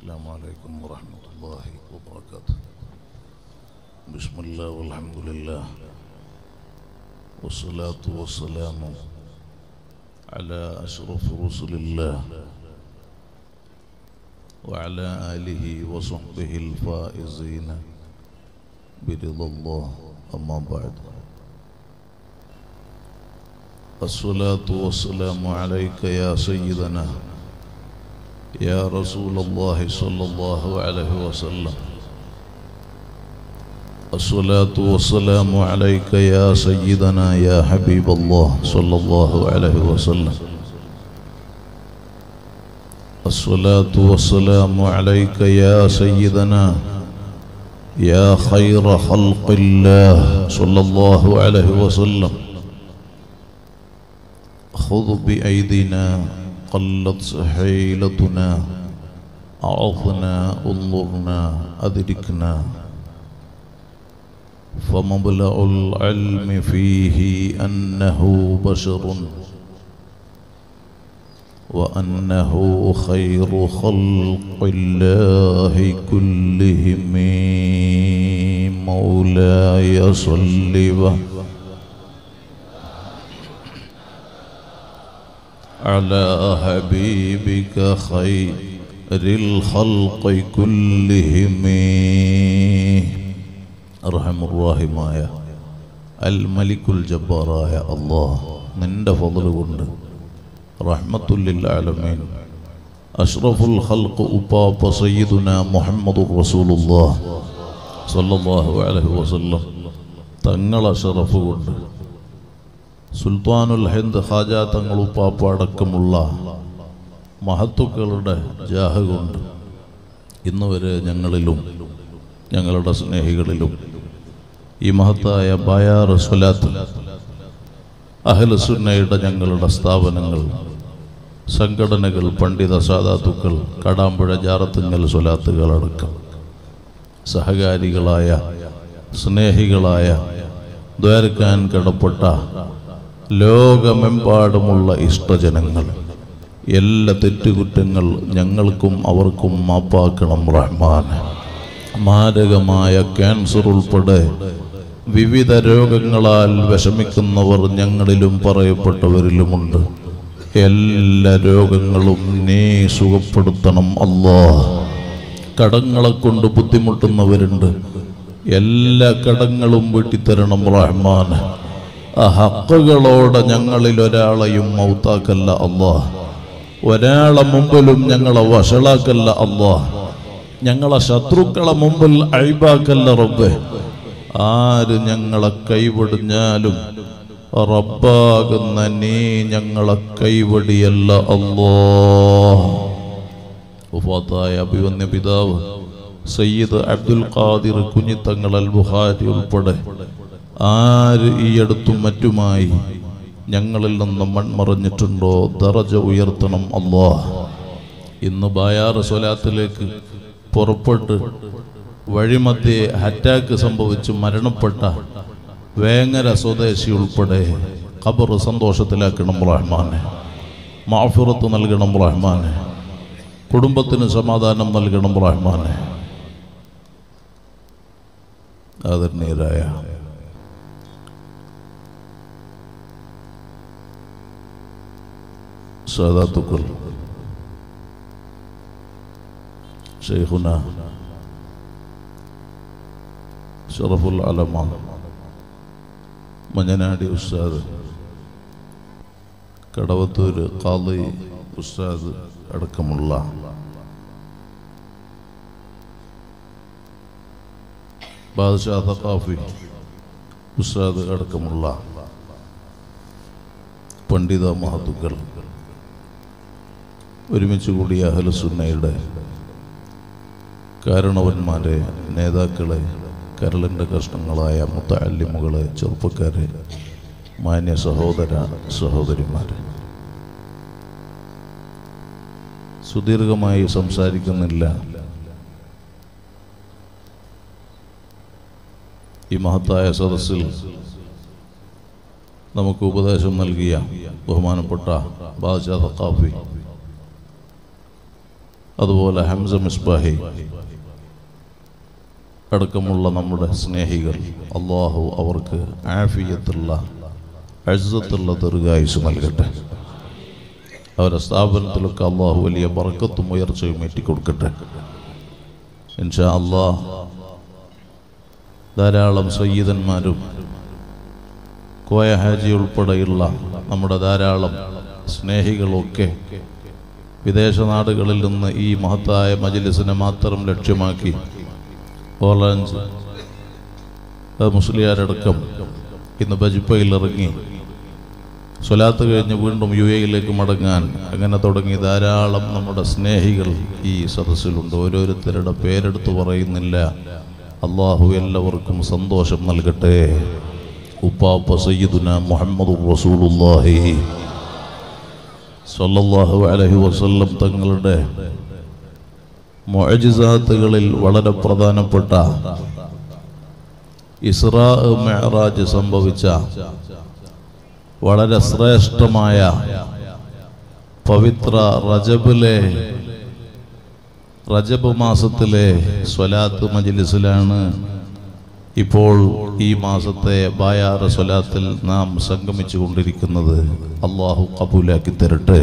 السلام عليكم ورحمة الله وبركاته. بسم الله والحمد لله والصلاة والسلام على أشرف رسل الله وعلى آله وصحبه الفائزين برضا الله. أما بعد، الصلاة والسلام عليك يا سيدنا يا رسول الله صلى الله عليه وسلم. الصلاة والسلام عليك يا سيدنا يا حبيب الله صلى الله عليه وسلم. الصلاة والسلام عليك يا سيدنا يا خير خلق الله صلى الله عليه وسلم. خذ بأيدينا قلت حيلتنا، أعظنا انظرنا أدركنا، فمبلغ العلم فيه أنه بشر وأنه خير خلق الله كلهم. مولاي صل على حبيبك خير الخلق كلهم. أرحم الراحمايا الملك الجباراയ അല്ലാഹ് നിന്റെ ഫضل കൊണ്ട് റഹ്മത്തുൽ ആലമീൻ അഷ്റഫുൽ ഖൽഖ് ഉപ്പാപ്പ സയ്യിദുനാ മുഹമ്മദുർ റസൂലുള്ളാഹ് സ്വല്ലല്ലാഹു അലൈഹി വസല്ലം തങ്ങളെ ശറഫ് കൊണ്ട് സുൽത്താനുൽ ഹിന്ദ് ഖാജ തങ്ങൾ ഉപ്പാപ്പ അടക്കമുള്ള മഹത്തുക്കളുടെ ജാഹ് കൊണ്ട് ഇന്ന് വരെ ഞങ്ങളിലും ഞങ്ങളുടെ സ്നേഹികളിലും ഈ മഹത്തായ ബയാർ സ്വലാത്ത് അഹ്ലു സുന്നയുടെ ഞങ്ങളുടെ സ്ഥാപനങ്ങൾ, സംഘടനകൾ, പണ്ഡിത സാദാത്തുക്കൾ, കടാമ്പുഴ ജാറത്തുങ്ങൽ സ്വലാത്തുകളടക്കം സഹകാരികളായ സ്നേഹികളായ ദ്വാരക്കാൻ കടപ്പെട്ട ലോകമെമ്പാടുമുള്ള ഇഷ്ടജനങ്ങൾ, എല്ലാ തെറ്റുകുറ്റങ്ങൾ ഞങ്ങൾക്കും അവർക്കും മാപ്പാക്കണം റഹ്മാൻ. മാരകമായ ക്യാൻസർ ഉൾപ്പെടെ വിവിധ രോഗങ്ങളാൽ വിഷമിക്കുന്നവർ ഞങ്ങളിലും പറയപ്പെട്ടവരിലുമുണ്ട്. എല്ലാ രോഗങ്ങളും നീ സുഖപ്പെടുത്തണം അല്ലാഹ്. കടങ്ങളെ കൊണ്ട് ബുദ്ധിമുട്ടുന്നവരുണ്ട്, എല്ലാ കടങ്ങളും വീട്ടിത്തരണം റഹ്മാൻ. ആ ഹക്കുകളോടെ ഞങ്ങളിൽ ഒരാളെയും മൗത്താക്കല്ല അല്ലാഹ്. ഒരാളെ മുമ്പിലും ഞങ്ങളെ വഷളാക്കല്ല അല്ലാഹ്. ഞങ്ങളെ ശത്രുക്കളെ മുമ്പിൽ അയ്ബാക്കല്ല റബ്ബേ. ആര് ഞങ്ങളെ കൈവിടിഞ്ഞാലും റബ്ബാകുന്ന നീ ഞങ്ങളെ കൈവടിയല്ല അല്ലാഹ്. വഫാത്തായ അഭിവന്യ പിതാവ് സയ്യിദ് അബ്ദുൽ ഖാദിർ കുഞ്ഞിത്തങ്ങൾ അൽ ബുഖാരി ഉൾപ്പെടെ ആര് ഈ അടുത്തും മറ്റുമായി ഞങ്ങളിൽ നിന്ന് മൺമറഞ്ഞിട്ടുണ്ടോ ദറജ ഉയർത്തണം അല്ലാഹ്. ഇന്ന് ബയാർ സ്വലാത്തിലേക്ക് പുറപ്പെട്ട് വഴിമധ്യേ അറ്റാക്ക് സംഭവിച്ച് മരണപ്പെട്ട വേങ്ങര സ്വദേശി ഉൾപ്പെടെ ഖബർ സന്തോഷത്തിലാക്കണം റഹ്മാനെ. മഅഫിറത്ത് നൽകണം റഹ്മാനെ. കുടുംബത്തിന് സമാധാനം നൽകണം റഹ്മാനെ. ആദരണീയരായ സാദാത്തുക്കൾ, ശൈഖുന ഷറഫുൽ അലമ മഞ്ഞനാടി ഉസ്താദ്, കടവത്തൂര് ഖാദി ഉസ്താദ് അടക്കമുള്ള ബാദ്ഷാ തഖാഫി ഉസ്താദ് അടക്കമുള്ള പണ്ഡിത മഹത്തുക്കൾ, ഒരുമിച്ച് കൂടിയ അഹ്ലു സുന്നയുടെ കാരണവന്മാരെ, നേതാക്കളെ, കരളിൻ്റെ കഷ്ണങ്ങളായ മുത്തഅല്ലിമുകളെ, ചെറുപ്പക്കാരെ, മാന്യ സഹോദര സഹോദരിമാരെ, സുദീർഘമായി സംസാരിക്കുന്നില്ല. ഈ മഹത്തായ സദസ്സിൽ നമുക്ക് ഉപദേശം നൽകിയ ബഹുമാനപ്പെട്ട ബാദ്ഷാ തഖാഫി അതുപോലെ ഹംസ മിസ്ബാഹി അടക്കമുള്ള നമ്മുടെ സ്നേഹികൾ, അള്ളാഹു അവർക്ക് ആഫിയത്തുള്ള അഴ്സത്തുള്ള ദീർഘായുസ്സ് നൽകട്ടെ. അവരുടെ സ്ഥാപനത്തിലൊക്കെ അള്ളാഹു വലിയ ബർക്കത്തും ഉയർച്ചയും ഏറ്റിക്കൊടുക്കട്ടെ. ഇൻഷാ അള്ളാഹ് ധാരാളം സയ്യിദന്മാരും കോയ ഹാജി ഉൾപ്പെടെയുള്ള നമ്മുടെ ധാരാളം സ്നേഹികളൊക്കെ വിദേശ നാടുകളിൽ നിന്ന് ഈ മഹത്തായ മജ്ലിസിനെ മാത്രം ലക്ഷ്യമാക്കി ഓറഞ്ച് മുസ്ലിയാരടക്കം ഇന്ന് ബജിപ്പയിൽ ഇറങ്ങി സ്വലാത്ത് കഴിഞ്ഞ് വീണ്ടും UAE മടങ്ങാൻ അങ്ങനെ തുടങ്ങി ധാരാളം നമ്മുടെ സ്നേഹികൾ ഈ സദസ്സിലുണ്ട്. ഓരോരുത്തരുടെ പേരെടുത്ത് പറയുന്നില്ല. അള്ളാഹു എല്ലാവർക്കും സന്തോഷം നൽകട്ടെ. ഉപ്പാപ്പ സയ്യിദുനാ മുഹമ്മദുർ റസൂലുള്ളാഹി സ്വല്ലല്ലാഹു അലൈഹി വസല്ലം തങ്ങളുടെ മുഅ്ജിസാത്തുകളിൽ വളരെ പ്രധാനപ്പെട്ട ഇസ്രാ മിഅ്റാജ് സംഭവിച്ച വളരെ ശ്രേഷ്ഠമായ പവിത്ര റജബ് മാസത്തിലെ സ്വലാത്ത് മജ്ലിസിലാണ് ഇപ്പോൾ ഈ മാസത്തെ ബായാറ സ്വലാത്തിൽ നാം സംഗമിച്ചു കൊണ്ടിരിക്കുന്നത്. അള്ളാഹു ഖബൂലാക്കി തരട്ടെ.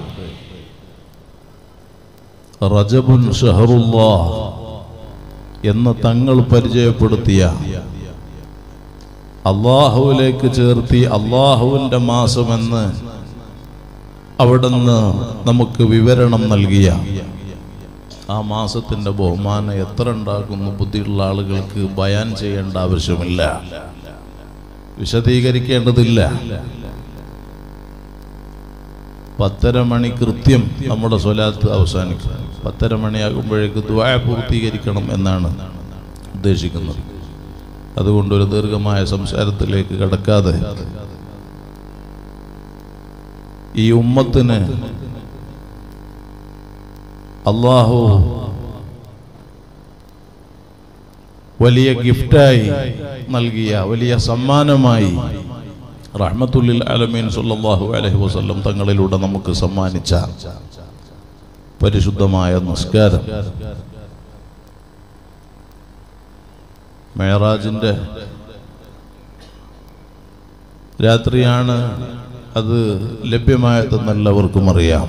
റജബുൻ ഷഹറുല്ലാഹ് എന്ന് തങ്ങൾ പരിചയപ്പെടുത്തിയ, അള്ളാഹുവിലേക്ക് ചേർത്തി അള്ളാഹുവിൻ്റെ മാസമെന്ന് അവിടുന്ന് നമുക്ക് വിവരണം നൽകിയ ആ മാസത്തിൻ്റെ ബഹുമാനം എത്ര ഉണ്ടാകുന്നു ബുദ്ധിയുള്ള ആളുകൾക്ക് ബയാൻ ചെയ്യേണ്ട ആവശ്യമില്ല, വിശദീകരിക്കേണ്ടതില്ല. 10:30 മണി കൃത്യം നമ്മുടെ സ്വലാത്ത് അവസാനിക്കും. 10:30 മണിയാകുമ്പോഴേക്ക് ദുആ പൂർത്തീകരിക്കണം എന്നാണ് ഉദ്ദേശിക്കുന്നത്. അതുകൊണ്ടൊരു ദീർഘമായ സംസാരത്തിലേക്ക് കടക്കാതെ ഈ ഉമ്മത്തിന് അള്ളാഹു വലിയ ഗിഫ്റ്റായി നൽകിയ, വലിയ സമ്മാനമായി റഹ്മത്തുൽ ആലമീൻ സല്ലല്ലാഹു അലൈഹി വസല്ലം തങ്ങളിലൂടെ നമുക്ക് സമ്മാനിച്ച പരിശുദ്ധമായ നിസ്കാരം, മെഹറാജിന്റെ രാത്രിയാണ് അത് ലഭ്യമായതെന്ന് എല്ലാവർക്കും അറിയാം.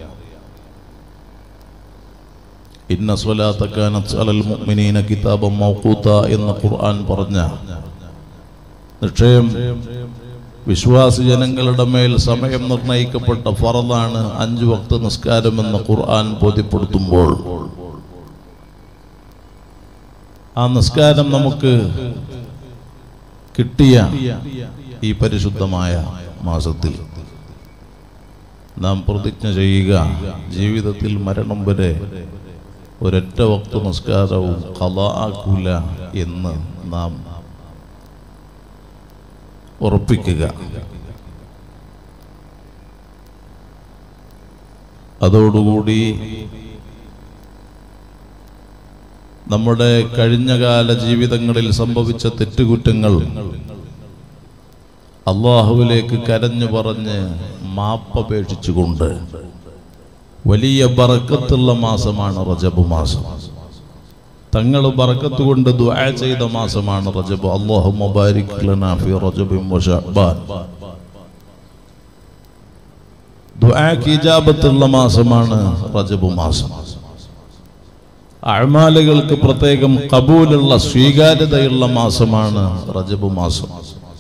ഇന്ന സ്വലാത്ത കാനത്ത് അലൽ മുഅ്മിനീന കിതാബൻ മൗഖൂത എന്ന് ഖുർആൻ പറഞ്ഞ നിശ്ചയം വിശ്വാസി ജനങ്ങളുടെ മേൽ സമയം നിർണയിക്കപ്പെട്ട ഫറളാണ് 5 വക്ത് നിസ്കാരമെന്ന് ഖുർആൻ ബോധ്യപ്പെടുത്തുമ്പോൾ ആ നിസ്കാരം നമുക്ക് കിട്ടിയ ഈ പരിശുദ്ധമായ മാസത്തിൽ നാം പ്രതിജ്ഞ ചെയ്യുക, ജീവിതത്തിൽ മരണം വരെ ഒരൊറ്റ വക്ത് നിസ്കാരവും ഖളാ ആക്കൂല എന്ന് നാം ഉറപ്പിക്കുക. അതോടുകൂടി നമ്മുടെ കഴിഞ്ഞകാല ജീവിതങ്ങളിൽ സംഭവിച്ച തെറ്റുകുറ്റങ്ങൾ അള്ളാഹുവിലേക്ക് കരഞ്ഞു പറഞ്ഞ് മാപ്പപേക്ഷിച്ചുകൊണ്ട് വലിയ ബറക്കത്തുള്ള മാസമാണ് റജബ് മാസം. തങ്ങൾ ബറക്കത്ത് കൊണ്ട് ദുആ ചെയ്ത മാസമാണ് റജബ്. അല്ലാഹുമ്മ ബാരിക് ലനാ ഫീ റജബിൻ വ ശഅബാൻ. ദുആക്ക് ഇജാബത്തുള്ള മാസമാണ് റജബ് മാസം. അഅമാലുകൾക്ക് പ്രത്യേകം ഖബൂലുള്ള സ്വീകാര്യതയുള്ള മാസമാണ് റജബ് മാസം.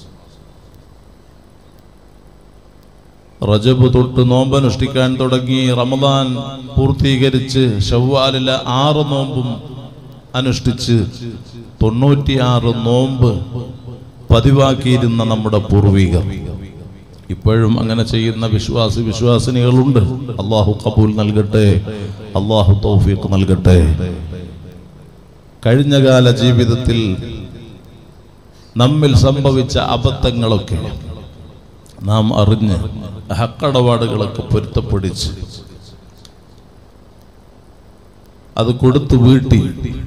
റജബ് തൊട്ട് നോമ്പനുഷ്ഠിക്കാൻ തുടങ്ങി റമദാൻ പൂർത്തീകരിച്ച് ശവ്വാലിലെ 6 നോമ്പും അനുഷ്ഠിച്ച് 96 നോമ്പ് പതിവാക്കിയിരുന്ന നമ്മുടെ പൂർവികർ ഇപ്പോഴും അങ്ങനെ ചെയ്യുന്ന വിശ്വാസിനികളുണ്ട്. അള്ളാഹു ഖബൂൽ നൽകട്ടെ, അള്ളാഹു തൗഫീഖ് നൽകട്ടെ. കഴിഞ്ഞകാല ജീവിതത്തിൽ നമ്മിൽ സംഭവിച്ച അബദ്ധങ്ങളൊക്കെ നാം അറിഞ്ഞ് ഹക്കടപാടുകളൊക്കെ പൊരുത്തപ്പെടിച്ച് അത് കൊടുത്തു വീട്ടി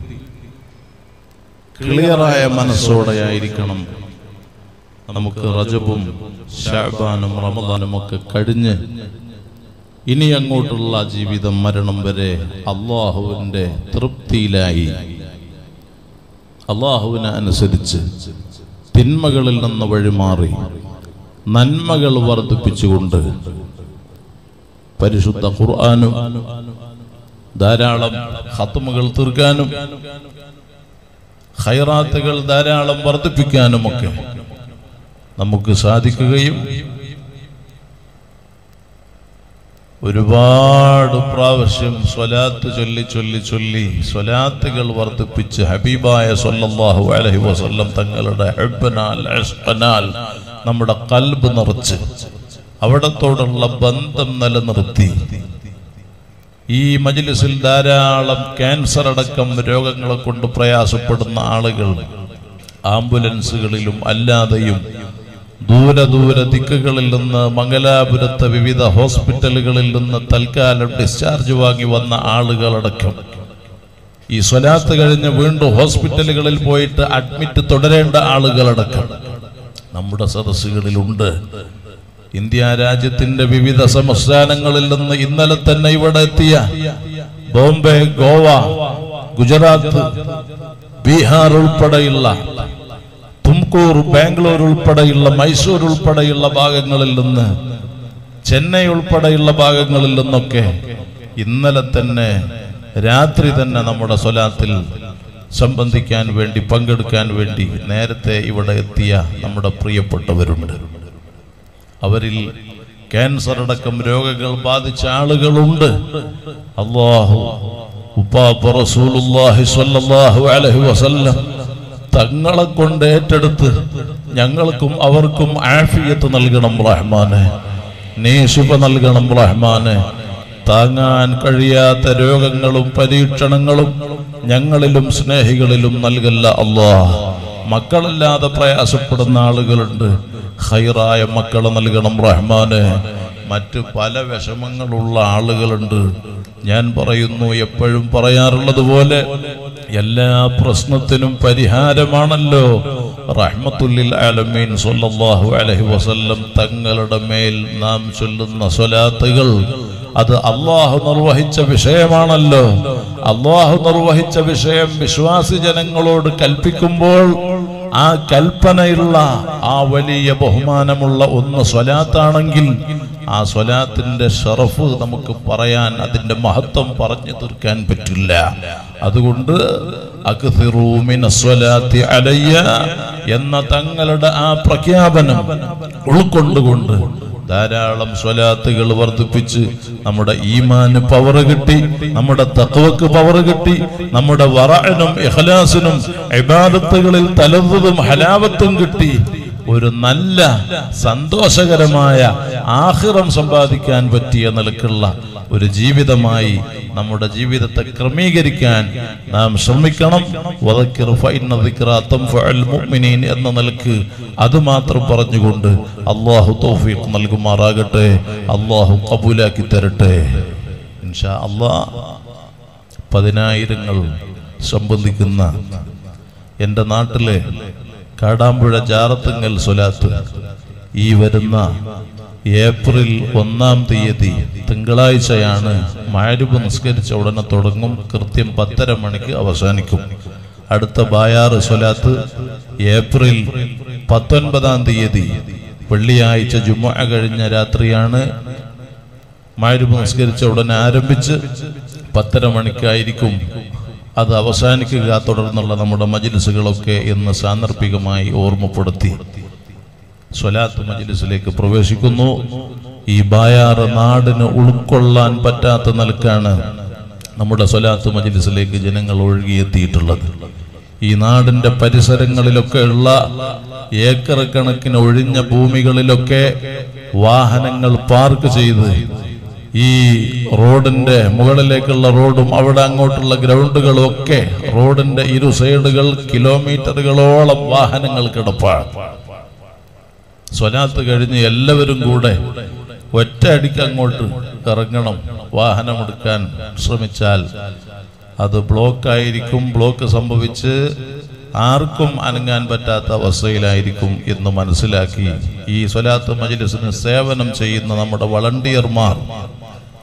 ക്ലിയറായ മനസ്സോടെയായിരിക്കണം നമുക്ക് റജബും ശഅബാനും റമദാനും ഒക്കെ കഴിഞ്ഞ് ഇനി അങ്ങോട്ടുള്ള ജീവിതം മരണം വരെ അള്ളാഹുവിൻ്റെ തൃപ്തിയിലായി അള്ളാഹുവിനെ അനുസരിച്ച് തിന്മകളിൽ നിന്ന് വഴിമാറി നന്മകൾ വർദ്ധിപ്പിച്ചുകൊണ്ട് പരിശുദ്ധ ഖുർആനും ധാരാളം ഖത്മുകൾ തീർക്കാനും ഖൈറാത്തുകൾ ധാരാളം വർദ്ധിപ്പിക്കാനുമൊക്കെ നമുക്ക് സാധിക്കുകയും ഒരുപാട് പ്രാവശ്യം സ്വലാത്ത് ചൊല്ലി സ്വലാത്തുകൾ വർദ്ധിപ്പിച്ച് ഹബീബായ സ്വല്ലല്ലാഹു അലൈഹി വസല്ലം തങ്ങളുടെ ഹബ്ബനാൽ ഇശ്ഖനാൽ നമ്മുടെ ഖൽബ് നിറച്ച് അവിടത്തോടുള്ള ബന്ധം നിലനിർത്തി ഈ മജ്ലിസിൽ ധാരാളം ക്യാൻസർ അടക്കം രോഗങ്ങളെ കൊണ്ട് പ്രയാസപ്പെടുന്ന ആളുകൾ ആംബുലൻസുകളിലും അല്ലാതെയും ദൂര ദിക്കുകളിൽ നിന്ന് മംഗലാപുരത്തെ വിവിധ ഹോസ്പിറ്റലുകളിൽ നിന്ന് തൽക്കാലം ഡിസ്ചാർജ് വാങ്ങി വന്ന ആളുകളടക്കം ഈ സ്വലാത്ത് കഴിഞ്ഞ് വീണ്ടും ഹോസ്പിറ്റലുകളിൽ പോയിട്ട് അഡ്മിറ്റ് തുടരേണ്ട ആളുകളടക്കം നമ്മുടെ സദസ്സുകളിലുണ്ട്. ഇന്ത്യ രാജ്യത്തിന്റെ വിവിധ സംസ്ഥാനങ്ങളിൽ നിന്ന് ഇന്നലെ തന്നെ ഇവിടെ എത്തിയ ബോംബെ, ഗോവ, ഗുജറാത്ത്, ബീഹാർ ഉൾപ്പെടെയുള്ള തുംകൂർ, ബാംഗ്ലൂർ ഉൾപ്പെടെയുള്ള മൈസൂർ ഉൾപ്പെടെയുള്ള ഭാഗങ്ങളിൽ നിന്ന്, ചെന്നൈ ഉൾപ്പെടെയുള്ള ഭാഗങ്ങളിൽ നിന്നൊക്കെ ഇന്നലെ തന്നെ രാത്രി തന്നെ നമ്മുടെ സ്വലാത്തിൽ സംബന്ധിക്കാൻ വേണ്ടി പങ്കെടുക്കാൻ വേണ്ടി നേരത്തെ ഇവിടെ എത്തിയ നമ്മുടെ പ്രിയപ്പെട്ടവരുണ്ട്. അവരിൽ ക്യാൻസർ അടക്കം രോഗങ്ങൾ ബാധിച്ച ആളുകളുണ്ട്. അല്ലാഹു ഉപ്പാപ്പ റസൂലുള്ളാഹി സ്വല്ലല്ലാഹു അലൈഹി വസല്ലം തങ്ങളെ കൊണ്ട് ഏറ്റെടുത്ത് ഞങ്ങൾക്കും അവർക്കും ആഫിയത്ത് നൽകണം റഹ്മാനെ, നീ ശുഭ നൽകണം റഹ്മാനെ. താങ്ങാൻ കഴിയാത്ത രോഗങ്ങളും പരീക്ഷണങ്ങളും ഞങ്ങളിലും സ്നേഹികളിലും നൽകല്ല അല്ലാഹ്. മക്കളില്ലാതെ പ്രയാസപ്പെടുന്ന ആളുകളുണ്ട്, ഖൈറായ മക്കളെ നൽകണം റഹ്മാനെ. മറ്റു പല വിഷമങ്ങളുള്ള ആളുകളുണ്ട്. ഞാൻ പറയുന്നു, എപ്പോഴും പറയാറുള്ളത് പോലെ എല്ലാ പ്രശ്നത്തിനും പരിഹാരമാണല്ലോ റഹ്മത്തുല്ലിൽ ആലമീൻ സ്വല്ലല്ലാഹു അലൈഹി വസല്ലം തങ്ങളുടെ മേൽ നാം ചൊല്ലുന്ന സ്വലാത്തുകൾ. അത് അള്ളാഹു നിർവഹിച്ച വിഷയമാണല്ലോ. അള്ളാഹു നിർവഹിച്ച വിഷയം വിശ്വാസി ജനങ്ങളോട് കൽപ്പിക്കുമ്പോൾ ആ കൽപ്പനയുള്ള ആ വലിയ ബഹുമാനമുള്ള ഒന്ന് സ്വലാത്താണെങ്കിൽ ആ സ്വലാത്തിന്റെ ഷറഫ് നമുക്ക് പറയാൻ, അതിന്റെ മഹത്വം പറഞ്ഞു തീർക്കാൻ പറ്റില്ല. അതുകൊണ്ട് അക്സിറൂ മിനസ്വലാത്തി അലയ്യ എന്ന തങ്ങളുടെ ആ പ്രഖ്യാപനം ഉൾക്കൊണ്ടുകൊണ്ട് ധാരാളം സ്വലാത്തുകൾ വർദ്ധിപ്പിച്ച് നമ്മുടെ ഈമാന് പവർ കിട്ടി, നമ്മുടെ തഖ്വക്ക് പവർ കിട്ടി, നമ്മുടെ വറഅനും ഇഖ്ലാസിനും ഇബാദത്തുകളിൽ തലവ്വുതും ഹലാവത്തും കിട്ടി, ഒരു നല്ല സന്തോഷകരമായ ആഖിറം സമ്പാദിക്കാൻ പറ്റിയ നിലക്കുള്ള ഒരു ജീവിതമായി നമ്മുടെ ജീവിതത്തെ ക്രമീകരിക്കാൻ നാം ശ്രമിക്കണം. വദക്കിർ ഫഇന്ന ദിക്റാ തൻഫഉൽ മുഅ്മിനീൻ എന്ന നിലക്ക് അത് മാത്രം പറഞ്ഞുകൊണ്ട് അല്ലാഹു തൗഫീഖ് നൽകുമാറാകട്ടെ. അല്ലാഹു ഖബൂലാക്കി തരട്ടെ ഇൻഷാ അല്ലാഹ്. പതിനായിരങ്ങൾ സംബന്ധിക്കുന്ന എൻ്റെ നാട്ടിലെ കാടാമ്പുഴ ജാറത്തുങ്ങൽ സ്വലാത്ത് ഈ വരുന്ന ഏപ്രിൽ 1-ാം തീയതി തിങ്കളാഴ്ചയാണ്. മഅരിബ് നിസ്കരിച്ച ഉടനെ തുടങ്ങും, കൃത്യം 10:30 മണിക്ക് അവസാനിക്കും. അടുത്ത ബായാറ് സ്വലാത്ത് ഏപ്രിൽ 19-ാം തീയതി വെള്ളിയാഴ്ച ജുമുഅ കഴിഞ്ഞ രാത്രിയാണ്. മഅരിബ് നിസ്കരിച്ച ഉടനെ ആരംഭിച്ച് 10:30 മണിക്കായിരിക്കും അത് അവസാനിക്കുക. തുടർന്നുള്ള നമ്മുടെ മജ്ലിസുകളൊക്കെ എന്ന് സാന്ദർഭികമായി ഓർമ്മപ്പെടുത്തി സ്വലാത്ത് മജ്ലിസിലേക്ക് പ്രവേശിക്കുന്നു. ഈ ബായാറ് നാടിന് ഉൾക്കൊള്ളാൻ പറ്റാത്ത നിലക്കാണ് നമ്മുടെ സ്വലാത്ത് മജ്ലിസിലേക്ക് ജനങ്ങൾ ഒഴുകിയെത്തിയിട്ടുള്ളത്. ഈ നാടിന്റെ പരിസരങ്ങളിലൊക്കെ ഉള്ള ഏക്കർ കണക്കിന് ഒഴിഞ്ഞ ഭൂമികളിലൊക്കെ വാഹനങ്ങൾ പാർക്ക് ചെയ്ത് ഈ റോഡിന്റെ മുകളിലേക്കുള്ള റോഡും അവിടെ അങ്ങോട്ടുള്ള ഗ്രൗണ്ടുകളും ഒക്കെ റോഡിന്റെ ഇരു സൈഡുകൾ കിലോമീറ്ററുകളോളം വാഹനങ്ങൾ കിടപ്പാണ്. സ്വലാത്ത് കഴിഞ്ഞ് എല്ലാവരും കൂടെ ഒറ്റ അടിക്ക് അങ്ങോട്ട് ഇറങ്ങണം. വാഹനമെടുക്കാൻ ശ്രമിച്ചാൽ അത് ബ്ലോക്കായിരിക്കും. ബ്ലോക്ക് സംഭവിച്ച് ആർക്കും അനങ്ങാൻ പറ്റാത്ത അവസ്ഥയിലായിരിക്കും എന്ന് മനസ്സിലാക്കി ഈ സ്വലാത്ത് മജ്ലിസിന് സേവനം ചെയ്യുന്ന നമ്മുടെ വളണ്ടിയർമാർ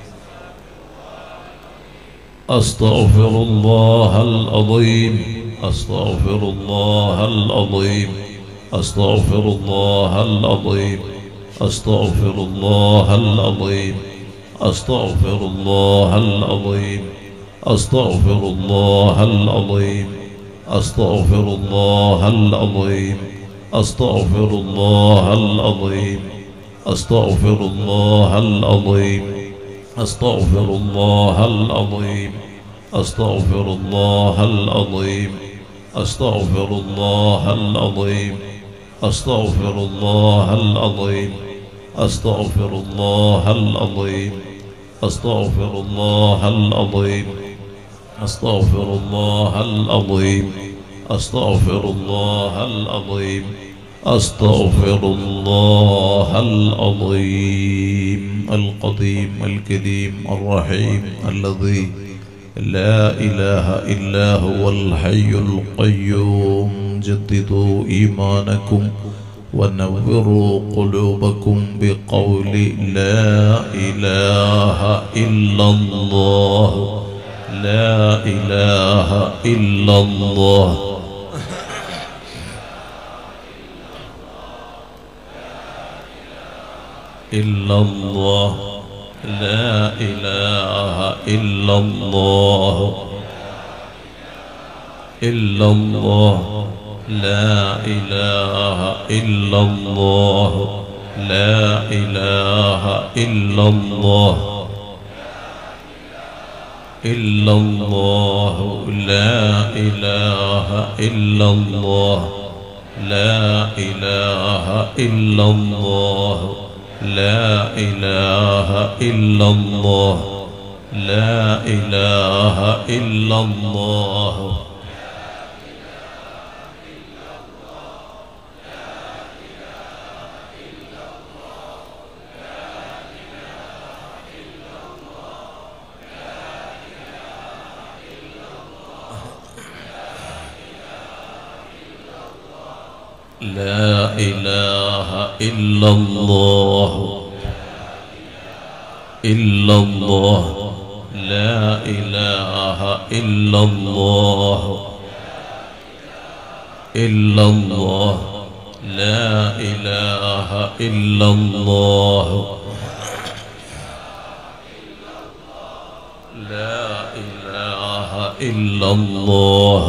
أستغفر الله العظيم أستغفر الله العظيم أستغفر الله العظيم أستغفر الله العظيم أستغفر الله العظيم أستغفر الله العظيم أستغفر الله العظيم أستغفر الله العظيم أستغفر الله العظيم أستغفر الله العظيم أستغفر الله العظيم أستغفر الله العظيم أستغفر الله العظيم أستغفر الله العظيم أستغفر الله العظيم أستغفر الله العظيم أستغفر الله العظيم أستغفر الله العظيم القديم الكريم الرحيم الذي لا إله إلا هو الحي القيوم جددوا إيمانكم ونوروا قلوبكم بقول لا إله إلا الله لا إله إلا الله إلا الله لا إله إلا الله إلا الله لا إله إلا الله لا إله إلا الله إلا الله لا إله إلا الله لا إله إلا الله لا إله إلا الله لا إله إلا الله لا إله إلا الله إلا الله لا إله إلا الله إلا الله لا إله إلا الله لا إله إلا الله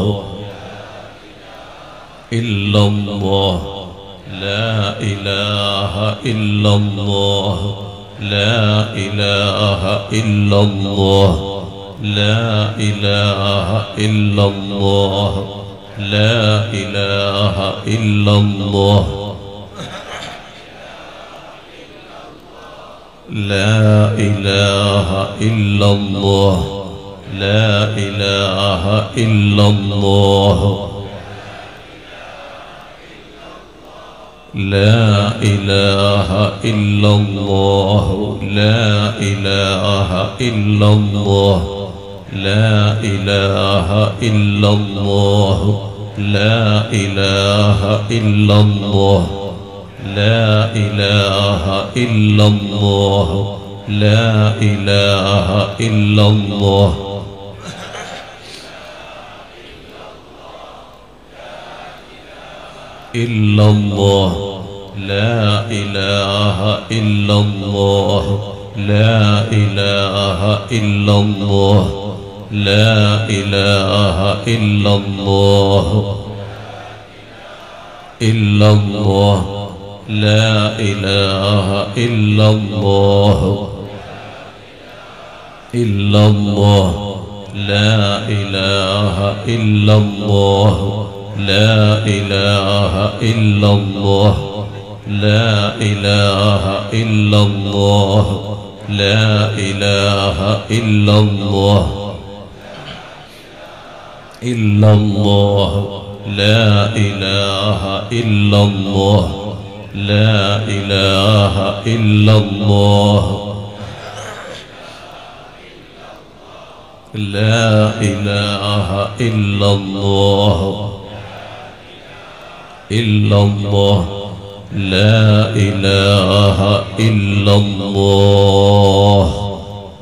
إلا الله لا إله إلا الله لا إله إلا الله لا إله إلا الله لا إله إلا الله لا إله إلا الله لا إله إلا الله لا إله إلا الله لا إله إلا الله لا إله إلا الله لا إله إلا الله لا إله إلا الله لا إله إلا الله إلا الله لا إله إلا الله لا إله إلا الله لا إله إلا الله إلا الله لا إله إلا الله إلا الله لا إله إلا الله لا إله إلا الله لا إله إلا الله لا إله إلا الله إلا الله لا إله إلا الله لا إله إلا الله لا إله إلا الله إلا الله لا إله إلا الله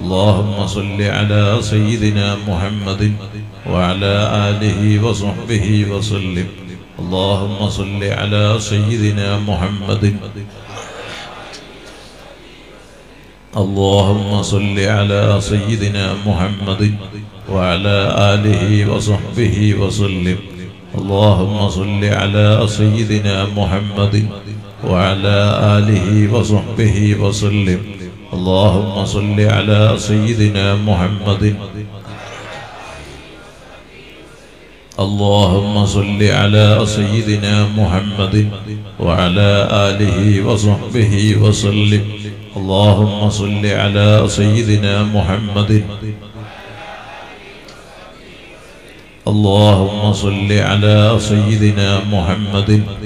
اللهم صل على سيدنا محمد وعلى آله وصحبه وسلم اللهم صل على سيدنا محمد اللهم صل على سيدنا محمد وعلى آله وصحبه وسلم اللهم صل على سيدنا محمد وعلى آله وصحبه وسلم اللهم صل على سيدنا محمد اللهم صل على سيدنا محمد وعلى آله وصحبه وسلم اللهم صل على سيدنا محمد اللهم صل على سيدنا محمد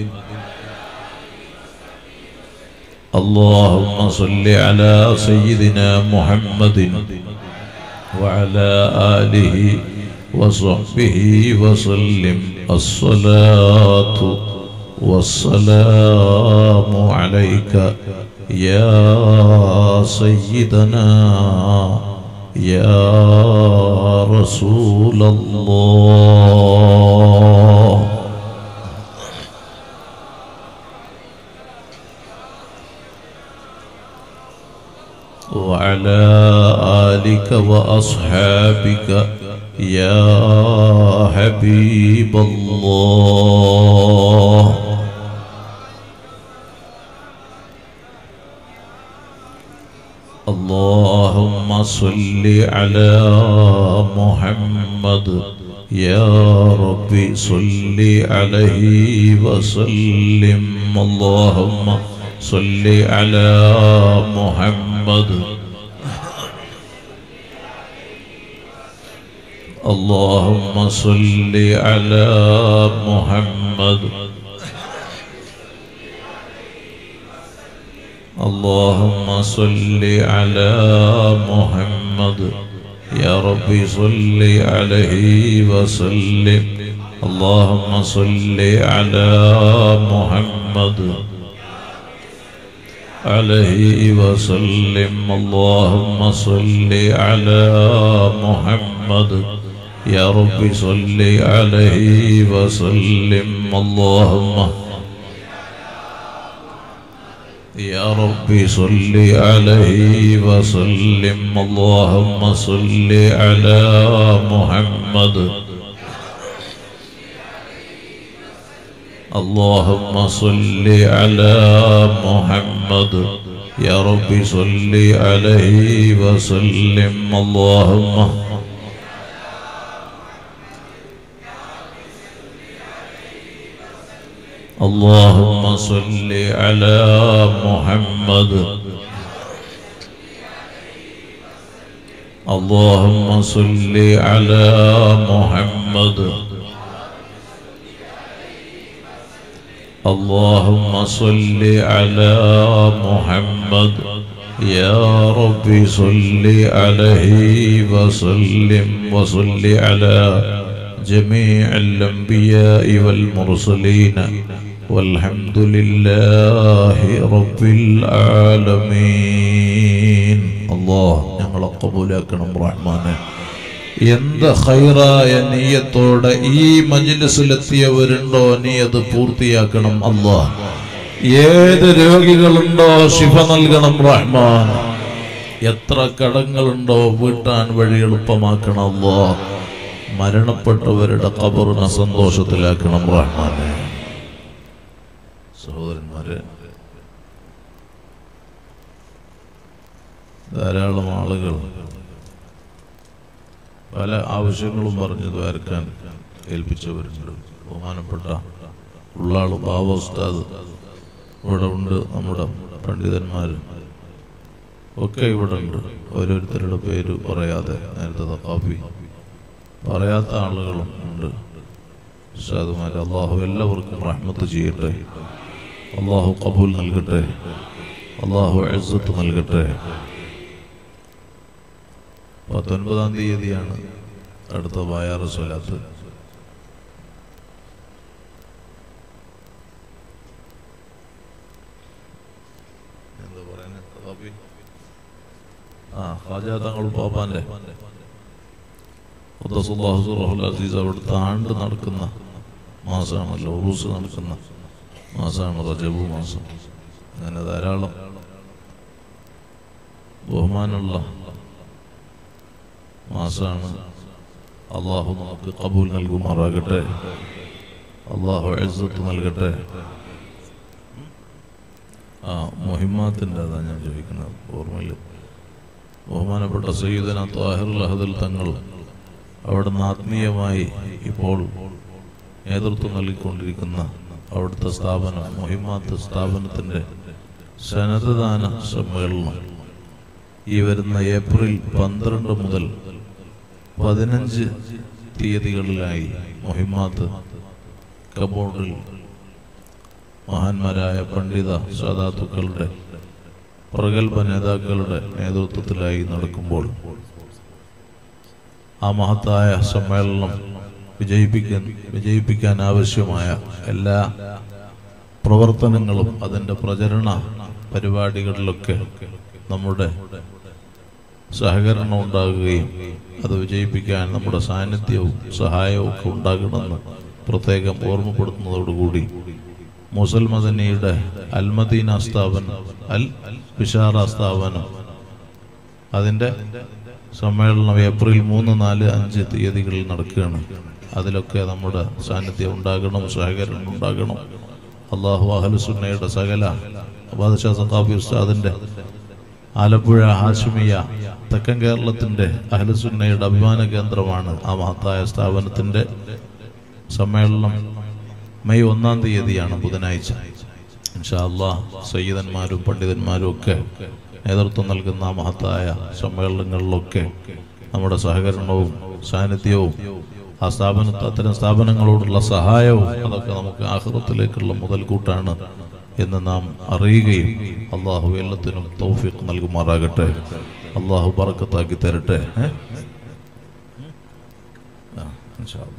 اللهم صل على سيدنا محمد وعلى آله وصحبه وسلم الصلاة والسلام عليك يا سيدنا يا رسول الله وعلى آلك وأصحابك يا حبيب الله اللهم صل على محمد يا ربي صل عليه وسلم اللهم صل على محمد اللهم صل على محمد اللهم صل على محمد يا ربي صل عليه وسلم اللهم صل على محمد عليه وسلم اللهم صل على محمد يا ربي صل عليه وسلم اللهم يا ربي صل عليه وسلم اللهم صل على محمد اللهم صل على محمد يا ربي صل عليه وسلم اللهم اللهم صل على محمد اللهم صل على محمد اللهم صل على محمد يا ربي صل عليه وسلم وصل على جميع الأنبياء والمرسلين والحمد لله رب العالمين الله ഞങ്ങളെ ഖബൂലാക്കണം റഹ്മാനെ എന്ത് ഖൈറായ നിയ്യത്തോടെ ഈ മജ്ലിസിലെത്തിയവരുണ്ടോ നീ അത് പൂർത്തിയാക്കണം അല്ലാഹ് ഏത് രോഗികളുണ്ടോ ശിഫ നൽകണം റഹ്മാൻ എത്ര കടങ്ങളുണ്ടോ വീട്ടാൻ വഴി എളുപ്പമാക്കണം അല്ലാഹ് മരണപ്പെട്ടവരുടെ ഖബറിനെ സന്തോഷത്തിലാക്കണം റഹ്മാനെ സഹോദരന്മാരെ ധാരാളം ആളുകൾ പല ആവശ്യങ്ങളും പറഞ്ഞു ദ്വാരക്കാൻ ഏൽപ്പിച്ചവരുണ്ട് ബഹുമാനപ്പെട്ട ഉള്ളാള് ബാബ ഉസ്താദ് ഇവിടെ ഉണ്ട് നമ്മുടെ പണ്ഡിതന്മാർ ഒക്കെ ഇവിടെ ഉണ്ട് ഓരോരുത്തരുടെ പേര് പറയാതെ നേരത്തെ തഖാഫി പറയാത്ത ആളുകളും ഉണ്ട് ഉസ്താദുമാർ അള്ളാഹു എല്ലാവർക്കും റഹ്മത്ത് ചെയ്യട്ടെ അള്ളാഹു ഖബൂൽ നൽകട്ടെ അള്ളാഹു ഇസ്സത്ത് നൽകട്ടെ 19-ാം തീയതിയാണ് അടുത്ത ബായാറ് സ്വലാത്ത് എന്താ പറയുന്നത് ഖാജാ തങ്ങൾ പാപ്പാൻ്റെ അസീസ് അവിടുത്തെ ആണ്ട് നടക്കുന്ന മാസമാണല്ലോ, ഉറൂസ് നടക്കുന്ന മാസമാണ് റജബ് മാസം. അങ്ങനെ ധാരാളം ബഹുമാനമുള്ള മാസമാണ്. അള്ളാഹു നമുക്ക് ഖബൂൽ നൽകുമാറാകട്ടെ, അള്ളാഹു ഇസ്സത്ത് നൽകട്ടെ. മുഹിമ്മാത്തിൻ്റെ അതാണ് ഞാൻ ചോദിക്കുന്നത്. ഓർമ്മയിൽ ബഹുമാനപ്പെട്ട സയ്യിദന ത്വാഹിറുൽ അഹ്ദൽ തങ്ങൾ അവിടുന്ന് ആത്മീയമായി ഇപ്പോൾ നേതൃത്വം നൽകിക്കൊണ്ടിരിക്കുന്ന അവിടുത്തെ സ്ഥാപനം മുഹിമ്മാത്ത് സ്ഥാപനത്തിൻ്റെ സനദദാന സമ്മേളനം ഈ വരുന്ന ഏപ്രിൽ 12 മുതൽ 15 തീയതികളിലായി മുഹിമ്മാത്ത് കബോർഡിൽ മഹാന്മാരായ പണ്ഡിത സാദാത്തുക്കളുടെ പ്രഗത്ഭ നേതാക്കളുടെ നേതൃത്വത്തിലായി നടക്കുമ്പോൾ ആ മഹത്തായ സമ്മേളനം വിജയിപ്പിക്കാൻ ആവശ്യമായ എല്ലാ പ്രവർത്തനങ്ങളും അതിൻ്റെ പ്രചരണ പരിപാടികളിലൊക്കെ നമ്മുടെ സഹകരണം ഉണ്ടാകുകയും അത് വിജയിപ്പിക്കാൻ നമ്മുടെ സാന്നിധ്യവും സഹായവും ഒക്കെ ഉണ്ടാകണമെന്ന് പ്രത്യേകം ഓർമ്മപ്പെടുത്തുന്നതോടുകൂടി മുസൽ മദനിയുടെ അൽ മദീന സ്ഥാപനം, അൽ ബിഷാറ സ്ഥാപനം, അതിൻ്റെ സമ്മേളനം ഏപ്രിൽ 3, 4, 5 തീയതികളിൽ നടക്കുകയാണ്. അതിലൊക്കെ നമ്മുടെ സാന്നിധ്യം ഉണ്ടാകണം, സഹകരണം ഉണ്ടാകണം. അള്ളാഹു അഹ്ലുസുന്നയുടെ സകല ബാദശാ സഖാഫി ഉസ്താദിൻ്റെ ആലപ്പുഴ ഹാഷിമിയ തെക്കൻ കേരളത്തിൻ്റെ അഹ്ലുസുന്നയുടെ അഭിമാന കേന്ദ്രമാണ് ആ മഹത്തായ സ്ഥാപനത്തിൻ്റെ സമ്മേളനം. മെയ് 1-ാം തീയതിയാണ്, ബുധനാഴ്ച. ഇൻഷാ അല്ലാഹ് സയ്യിദന്മാരും പണ്ഡിതന്മാരും ഒക്കെ നേതൃത്വം നൽകുന്ന മഹത്തായ സമ്മേളനങ്ങളിലൊക്കെ നമ്മുടെ സഹകരണവും സാന്നിധ്യവും ആ അത്തരം സ്ഥാപനങ്ങളോടുള്ള സഹായവും അതൊക്കെ നമുക്ക് ആഖിറത്തിലേക്കുള്ള മുതൽക്കൂട്ടാണ് എന്ന് നാം അറിയുകയും അള്ളാഹു എല്ലാത്തിനും തൗഫീഖ് നൽകുമാറാകട്ടെ, അള്ളാഹു ബറക്കത്താക്കി തരട്ടെ. ഇൻഷാ അല്ലാഹ്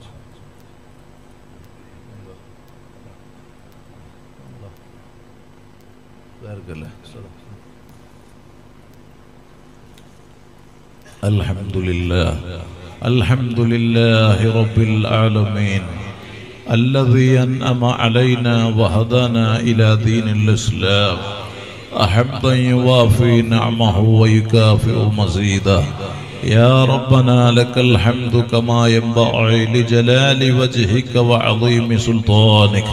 الحمد لله رب العالمين الذي أنعم علينا وهدانا إلى دين الإسلام حمدا يوافي نعمه ويكافئ مزيدا. يا ربنا لك الحمد كما ينبغي لجلال وجهك وعظيم سلطانك.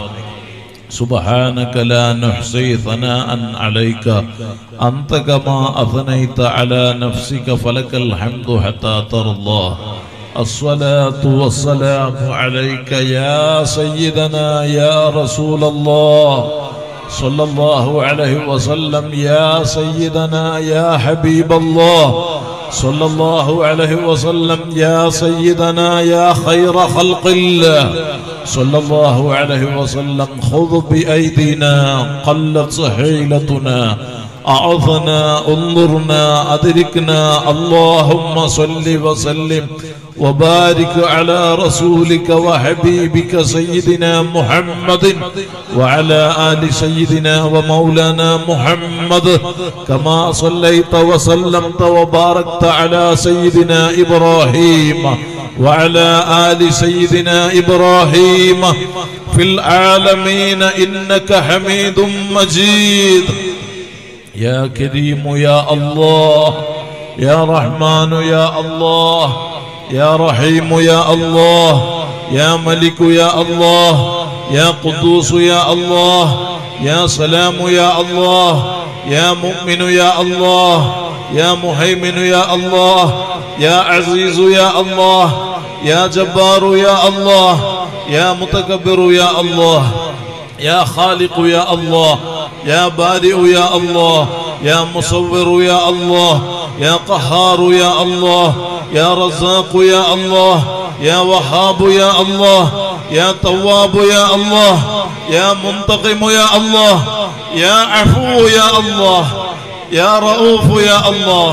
سبحانك لا نحصي ثناء عليك أنت كما أثنيت على نفسك فلك الحمد حتى ترضى. الصلاة والسلام عليك يا سيدنا يا رسول الله صلى الله عليه وسلم، يا سيدنا يا حبيب الله صلى الله عليه وسلم، يا سيدنا يا خير خلق الله صلى الله عليه وسلم. خذ بأيدينا قلت حيلتنا، أعظنا انظرنا أدركنا. اللهم صل وسلم وبارك على رسولك وحبيبك سيدنا محمد وعلى آل سيدنا ومولانا محمد كما صليت وسلمت وباركت على سيدنا إبراهيم وعلى آل سيدنا إبراهيم في العالمين إنك حميد مجيد. يا كريم يا الله، يا رحمن يا الله، يا رحيم يا الله، يا ملك يا الله، يا قدوس يا الله، يا سلام يا الله، يا مؤمن يا الله، يا مهيمن يا الله، يا عزيز يا الله، يا جبار يا الله، يا متكبر يا الله، يا خالق يا الله، يا بارئ يا الله، يا مصور يا الله، يا قهار يا الله، يا رزاق يا الله، يا وهاب يا الله، يا تواب يا الله، يا منتقم يا الله، يا عفو يا الله، يا رؤوف يا الله،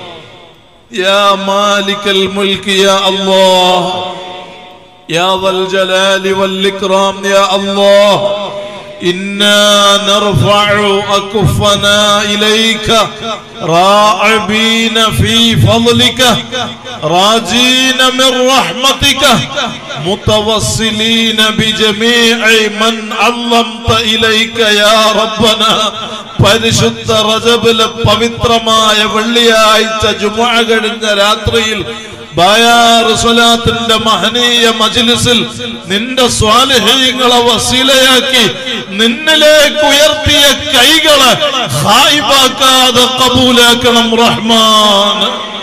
يا مالك الملك يا الله، يا ذا الجلال والإكرام يا الله، إنا نرفع أكفنا إليك راعبين في فضلك راجين من رحمتك متوسلين بجميع من علمت إليك يا ربنا. പരിശുദ്ധ റജബിലെ പവിത്രമായ വെള്ളിയാഴ്ച ജുമുഅ കഴിഞ്ഞ രാത്രിയിൽ ബായാർ സ്വലാത്തിന്റെ മഹനീയ മജ്ലിസിൽ നിന്റെ സ്വാലിഹീങ്ങളെ വസീലയാക്കി നിന്നിലേക്ക് ഉയർത്തിയ കൈകളെ ഖായിബാക്കാതെ ഖബൂലാക്കണം റഹ്മാൻ.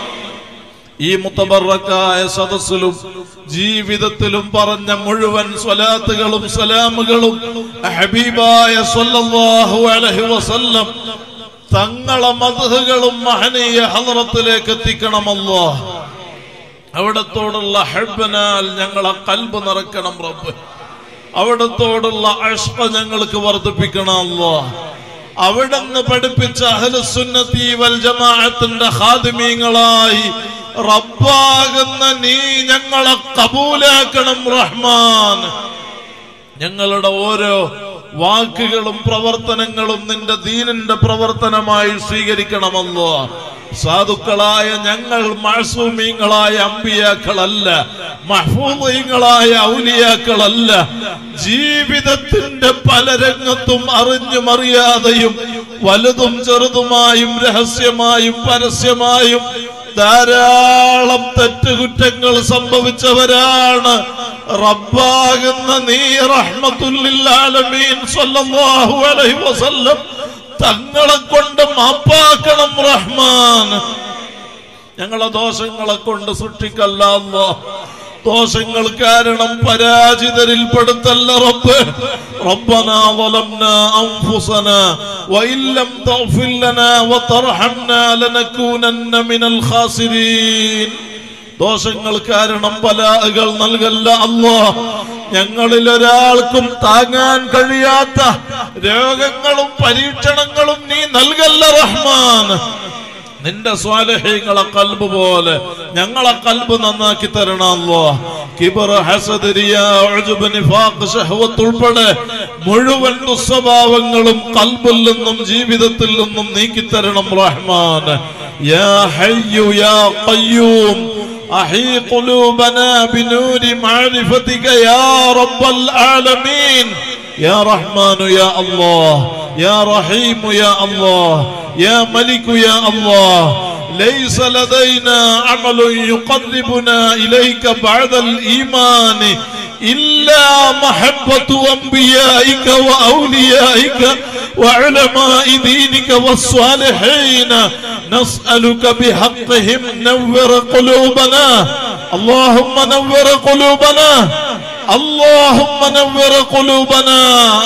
ഈ മുതബറക്കായ സദസ്സിലും ജീവിതത്തിലും പറഞ്ഞ മുഴുവൻ സ്വലാത്തുകളും സലാമുകളും ഹബീബായ സ്വല്ലല്ലാഹു അലൈഹി വസല്ലം തങ്ങളെ മദ്ഹുകളും മഹനീയ ഹദ്റത്തിലേക്ക് എത്തിക്കണം അല്ലാഹ്. അവിടത്തോടുള്ള ഹബ്ബനാൽ ഞങ്ങളെ ഖൽബ് നിറക്കണം റബ്ബ്. അവിടത്തോടുള്ള ഇഷ്ഖ് ഞങ്ങൾക്ക് വർദ്ധിപ്പിക്കണം അല്ലാഹ്. അവിടുന്ന് പഠിപ്പിച്ച അഹ്ലുസുന്നത്തി വൽ ജമാഅത്തിന്റെ ഖാദിമീങ്ങളായി റബ്ബാകുന്ന നീ ഞങ്ങളെ ഖബൂലാക്കണം റഹ്മാൻ. ഞങ്ങളുടെ ഓരോ വാക്കുകളും പ്രവർത്തനങ്ങളും നിന്റെ ദീനിന്റെ പ്രവർത്തനമായി സ്വീകരിക്കണമല്ലോ. സാധുക്കളായ ഞങ്ങൾ മഅസൂമീങ്ങളായ അമ്പിയാക്കളല്ല, മഹ്ഫൂദീങ്ങളായ ഔലിയാക്കളല്ല. ജീവിതത്തിന്റെ പല രംഗത്തും അറിഞ്ഞും അറിയാതെയും വലുതും ചെറുതുമായും രഹസ്യമായും പരസ്യമായും ധാരാളം തെറ്റുകുറ്റങ്ങൾ സംഭവിച്ചവരാണ്. റബ്ബാകുന്ന നീ റഹ്മത്തുൽ ലിൽ ആലമീൻ സ്വല്ലല്ലാഹു അലൈഹി വസല്ലം തങ്ങളെ കൊണ്ട് മാപ്പാക്കണം റഹ്മാൻ. ഞങ്ങളെ ദോഷങ്ങളെ കൊണ്ട് സൃഷ്ടിക്കല്ല അല്ലാഹ്. ദോഷങ്ങൾ കാരണം പരാജിതരിൽ പെടുത്തല്ല റബ്ബ്. റബ്ബനാ ളലംനാ അൻഫുസനാ വഇൻ ലം തഗ്ഫിർ ലനാ വതർഹംനാ ലനകൂനന്ന മിനൽ ഖാസിരീൻ. ദോഷങ്ങൾ കാരണം ബലാഅകൾ നൽകല്ല അല്ലാഹ്. ഞങ്ങളിൽ ഒരാൾക്കും താങ്ങാൻ കഴിയാത്ത രോഗങ്ങളും പരീക്ഷണങ്ങളും നീ നൽകല്ല റഹ്മാൻ. നിന്റെ സ്വാലിഹീങ്ങളെ ഖൽബ് പോലെ ഞങ്ങളെ ഖൽബ് നന്നാക്കി തരണം അല്ലാഹ്. കിബ്ർ, ഹസദ്, റിയാ, ഉജ്ബ്, നിഫാഖ്, ശഹ്വത്ത് ഉൾപ്പെടെ മുഴുവൻ ദുസ്വഭാവങ്ങളും ഖൽബിൽ നിന്നും ജീവിതത്തിൽ നിന്നും നീക്കി തരണം റഹ്മാൻ. യാ ഹയ്യു യാ ഖയ്യൂം അഹീ ഖുലൂബനാ ബിനൂരി മഅരിഫതിക യാ റബ്ബൽ ആലമീൻ. യാ റഹ്മാനു യാ അല്ലാഹ്, യാ റഹീമു യാ അല്ലാഹ്, يا ملك يا الله. ليس لدينا عمل يقربنا إليك بعد الإيمان إلا محبة أنبيائك وأوليائك وعلماء دينك والصالحين. نسألك بحقهم نور قلوبنا. اللهم نور قلوبنا، اللهم نور قلوبنا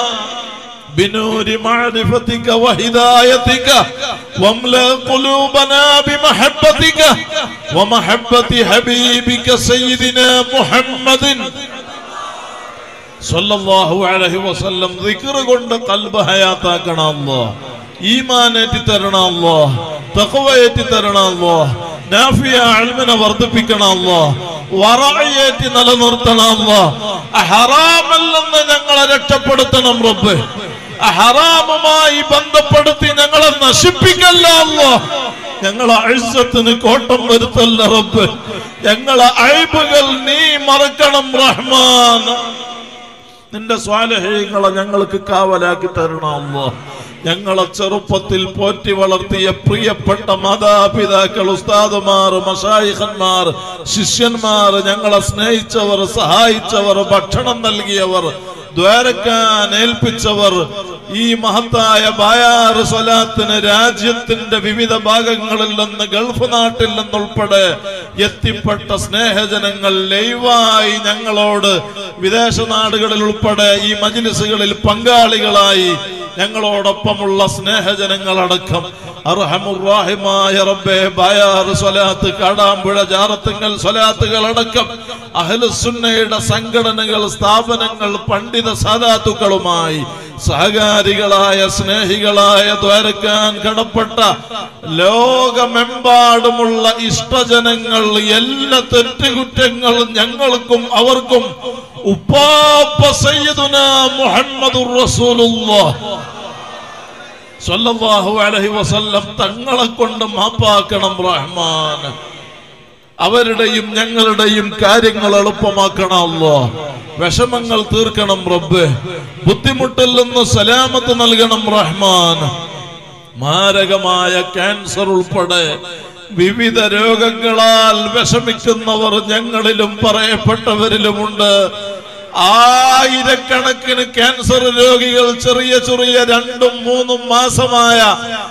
بنور معرفتك وهدايتك واملأ قلوبنا بمحبتك ومحبة حبيبك سيدنا محمد صلى الله عليه وسلم. ذكر കൊണ്ട് ഖൽബ് ഹയാത്താക്കണം അല്ലാഹ്. ഈമാൻ ഏറ്റി തരണം അല്ലാഹ്. തഖ്വ ഏറ്റി തരണം അല്ലാഹ്. നാഫിയ ഇൽമിനെ വർദ്ധിപ്പിക്കണം അല്ലാഹ്. വറഅയേറ്റി നിലനിർത്തണം അല്ലാഹ്. ഹറാമിൽ നിന്ന് ഞങ്ങളെ രക്ഷപ്പെടുത്തണം റബ്ബ്. ഹറാമുമായി ബന്ധപ്പെടുത്തി ഞങ്ങളെ നശിപ്പിക്കല്ല അല്ലാഹ്. ഞങ്ങളെ ഇസ്സത്തിന് കോട്ടം വരുത്തല്ല റബ്ബ്. ഞങ്ങളെ അയ്ബുകൾ നീ മറക്കണം റഹ്മാൻ. നിന്റെ സ്വാലിഹീങ്ങളെ ഞങ്ങൾക്ക് കാവലാക്കി തരണം അല്ലാഹ്. ഞങ്ങളെ ചെറുപ്പത്തിൽ പോറ്റി വളർത്തിയ പ്രിയപ്പെട്ട മാതാപിതാക്കൾ, ഉസ്താദുമാർ, മശായിഖന്മാർ, ശിഷ്യന്മാർ, ഞങ്ങളെ സ്നേഹിച്ചവർ, സഹായിച്ചവർ, ഭക്ഷണം നൽകിയവർ, ദ്വാരക്കാൻ ഏൽപ്പിച്ചവർ, ഈ മഹത്തായ ബായാർ സ്വലാത്തിന് രാജ്യത്തിന്റെ വിവിധ ഭാഗങ്ങളിൽ നിന്ന് ഗൾഫ് നാട്ടിൽ നിന്നുൾപ്പെടെ എത്തിപ്പെട്ട സ്നേഹജനങ്ങൾ, ലൈവായി ഞങ്ങളോട് വിദേശ നാടുകളിൽ ഉൾപ്പെടെ ഈ മജ്ലിസുകളിൽ പങ്കാളികളായി ഞങ്ങളോടൊപ്പമുള്ള സ്നേഹജനങ്ങളടക്കം അർഹമുർ-റഹീമായ റബ്ബേ, ബായാർ സ്വലാത്ത്, കാടാമ്പുഴ, ജാറത്തുങ്കൽ സ്വലാത്തുകൾ അടക്കം അഹ്ലുസുന്നയുടെ സംഘടനകൾ, സ്ഥാപനങ്ങൾ, പണ്ഡിത സാദാത്തുക്കളുമായി സഹകാരികളായ സ്നേഹികളായ ദ്വാരക്കാൻ കടപ്പെട്ട ലോകമെമ്പാടുമുള്ള ഇഷ്ടജനങ്ങൾ എല്ലാ തെറ്റുകുറ്റങ്ങളും ഞങ്ങൾക്കും അവർക്കും ഉപ്പാപ്പ സയ്യിദുനാ മുഹമ്മദുർ റസൂലുള്ളാഹ് സ്വല്ലല്ലാഹു അലൈഹി വസല്ലം തങ്ങളെ കൊണ്ട് മാപ്പാക്കണം റഹ്മാൻ. അവരുടെയും ഞങ്ങളുടെയും കാര്യങ്ങൾ എളുപ്പമാക്കണം അല്ലാഹ്. വിഷമങ്ങൾ തീർക്കണം റബ്ബേ. ബുദ്ധിമുട്ടിൽ നിന്ന് സലാമത്ത് നൽകണം റഹ്മാൻ. മാരകമായ ക്യാൻസർ ഉൾപ്പെടെ വിവിധ രോഗങ്ങളാൽ വിഷമിക്കുന്നവർ ഞങ്ങളിലും പറയപ്പെട്ടവരിലുമുണ്ട്. ആയിരക്കണക്കിന് ക്യാൻസർ രോഗികൾ, ചെറിയ ചെറിയ 2-3 മാസമായ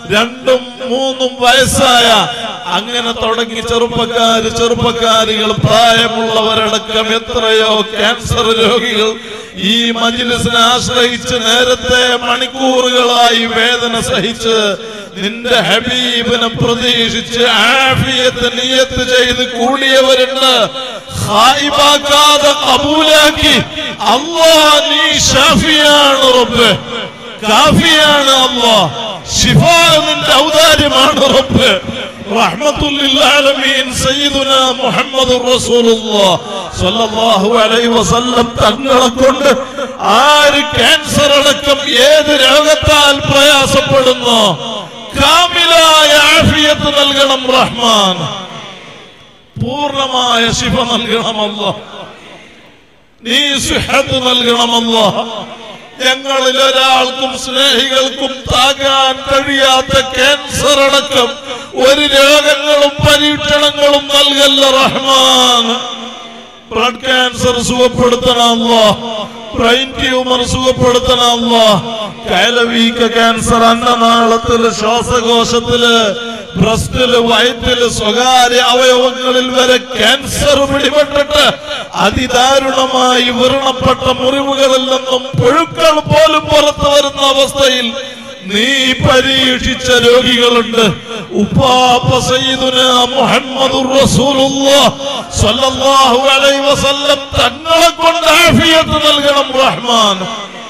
2-3 വയസ്സായ, അങ്ങനെ തുടങ്ങി ചെറുപ്പക്കാരികൾ, പ്രായമുള്ളവരടക്കം എത്രയോ ക്യാൻസർ രോഗികൾ ഈ മജ്‌ലിസിനെ ആശ്രയിച്ച് നേരത്തെ മണിക്കൂറുകളായി വേദന സഹിച്ച് നിന്റെ ഹബീബിനെ പ്രതീക്ഷിച്ച് ആഫിയത്ത് നിയത്ത് ചെയ്ത് കൂടിയവരുണ്ട്. ഖായിബാക്കാതെ ഖബൂലാക്കി അല്ലാഹ് നീ ഷാഫിയാണ് റബ്ബേ, കാഫിയാണ് അല്ലാഹ്. ശിഫാ നിന്റെ ഔദാര്യമാണ് റബ്ബേ. റഹ്മത്തുൽ ലിൽ ആലമീൻ സയ്യിദുനാ മുഹമ്മദുർ റസൂലുള്ളാഹ് സ്വല്ലല്ലാഹു അലൈഹി വസല്ലം തങ്ങളെ കൊണ്ട് ആര് ക്യാൻസർ അടക്കം ഏത് രോഗത്താൽ പ്രയാസപ്പെടുന്നു കാമിലായ ആഫിയത്ത് നൽകണം റഹ്മാൻ. പൂർണ്ണമായ ശിഫ നൽകണം അല്ലാഹ്. നീ സിഹത്ത് നൽകണം അല്ലാഹ്. ഞങ്ങളിൽ ഒരാൾക്കും സ്നേഹികൾക്കും താങ്ങാൻ കഴിയാത്ത ക്യാൻസർ അടക്കം ഒരു രോഗങ്ങളും പരീക്ഷണങ്ങളും നൽകല്ല റഹ്മാൻ. ബ്ലഡ് ക്യാൻസർ സുഖപ്പെടുത്തണം അല്ലാഹ്. ബ്രെയിൻ ട്യൂമർ സുഖപ്പെടുത്തണം അല്ലാഹ്. കയലവീക്ക ക്യാൻസർ അന്നനാളത്തില്, ശ്വാസകോശത്തില്, ബ്രസ്റ്റില്, വയറ്റില്, സ്വകാര്യ അവയവങ്ങളിൽ വരെ ക്യാൻസർ പിടിപെട്ടിട്ട് അതിദാരുണമായി വ്രണപ്പെട്ട മുറിവുകളിൽ നിന്നും പുഴുക്കൾ പോലും പുറത്തു വരുന്ന അവസ്ഥയിൽ നീ പരീക്ഷിച്ച രോഗികളുണ്ട്. ഉപ്പാപ്പ സയ്യിദുനാ മുഹമ്മദുർ റസൂലുള്ളാഹ് സ്വല്ലല്ലാഹു അലൈഹി വസല്ലം തങ്ങളെ കൊണ്ട് ആഫിയത്ത് നൽകണം റഹ്മാൻ.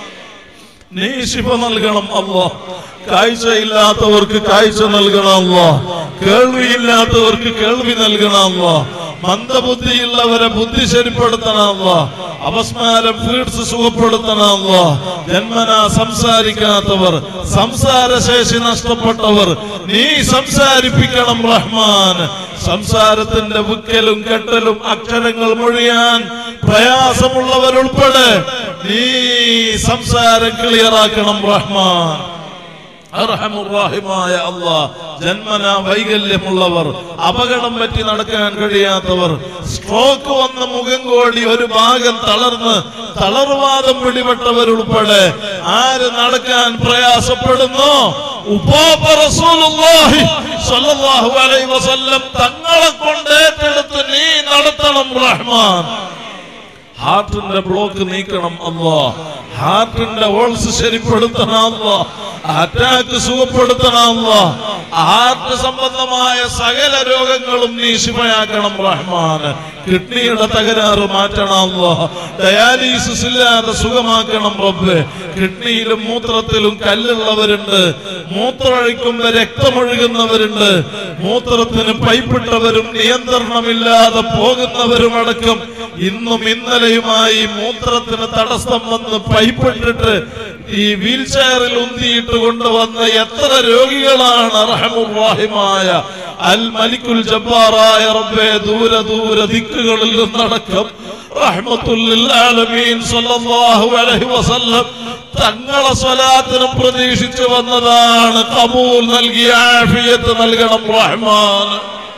നീ ശിഫ നൽകണം അല്ലാഹ്. കാഴ്ചയില്ലാത്തവർക്ക് കാഴ്ച നൽകണം അല്ലാഹ്. കേൾവിയില്ലാത്തവർക്ക് കേൾവി നൽകണം അല്ലാഹ്. മന്ദബുദ്ധിയുള്ളവരെ ബുദ്ധി ശരിപ്പെടുത്തണം അല്ലാഹ്. അപസ്മാരം ഫീഡ്സ് സുഖപ്പെടുത്തണം അല്ലാഹ്. ജന്മനാ സംസാരിക്കാത്തവർ, സംസാരശേഷി നഷ്ടപ്പെട്ടവർ നീ സംസാരിപ്പിക്കണം റഹ്മാൻ. സംസാരത്തിന്റെ വിക്കലും കെട്ടലും അക്ഷരങ്ങൾ മൊഴിയാൻ പ്രയാസമുള്ളവരുൾപ്പെടെ നീ സംസാരം ക്ലിയറാക്കണം റഹ്മാൻ. അർഹമുർറഹീമായ അല്ലാഹ്, ജന്മനാ വൈകല്യമുള്ളവർ, അപകടം പറ്റി നടക്കാൻ കഴിയാത്തവർ, സ്ട്രോക്ക് വന്ന മുഖം കോടി ഒരു ഭാഗം തളർന്ന് തളർവാദം പിടിപെട്ടവരുൾപ്പെടെ ആര് നടക്കാൻ പ്രയാസപ്പെടുന്നു ഉപ്പാപ്പ റസൂലുള്ളാഹി സ്വല്ലല്ലാഹു അലൈഹി വസല്ലം തങ്ങളെ കൊണ്ട് ഏറ്റെടുത്ത് നീ നടത്തണം റഹ്മാൻ. ഹാർട്ടിന്റെ ബ്ലോക്ക് നീക്കണം അല്ലാഹ്. ഹാർട്ടിന്റെ ഹോൾസ് ശരിപ്പെടുത്തണം അല്ലാഹ്. അറ്റാക്ക് സുഖപ്പെടുത്തണം അല്ലാഹ്. ഹാർട്ട് സംബന്ധമായ സകല രോഗങ്ങളും നീ ശിഫയാക്കണം റഹ്മാൻ. കിഡ്നിയുടെ തകരാറ് മാറ്റണം അല്ലാഹ്. ഡയാലിസിസ് ഇല്ലാതെ സുഖമാക്കണം റബ്ബേ. കിഡ്നിയിലും മൂത്രത്തിലും കല്ലുള്ളവരുണ്ട്, മൂത്രമൊഴിക്കുമ്പോൾ രക്തമൊഴുകുന്നവരുണ്ട്, മൂത്രത്തിന് പൈപ്പിട്ടവരും നിയന്ത്രണമില്ലാതെ പോകുന്നവരുമടക്കം ഇന്നും ഇന്നലെയുമായി മൂത്രത്തിന് തടസ്സം വന്ന് പൈപ്പിട്ടിട്ട് ഈ വീൽ ചെയറിൽ ഉന്തിയിട്ട് കൊണ്ടുവന്ന എത്ര രോഗികളാണ്. അർഹമുർറഹീമായ അൽ മലിക്കുൽ ജബ്ബാറായ റബ്ബേ, ദൂര ദിക്കുകളിൽ നിന്നടക്കം റഹ്മത്തുൽ ലിൽ ആലമീൻ സ്വല്ലല്ലാഹു അലൈഹി വസല്ലം തങ്ങളെ സ്വലാത്തിനും പ്രതീക്ഷിച്ചു വന്നതാണ്. ഖബൂൽ നൽകി ആഫിയത്ത് നൽകണം റഹ്മാൻ.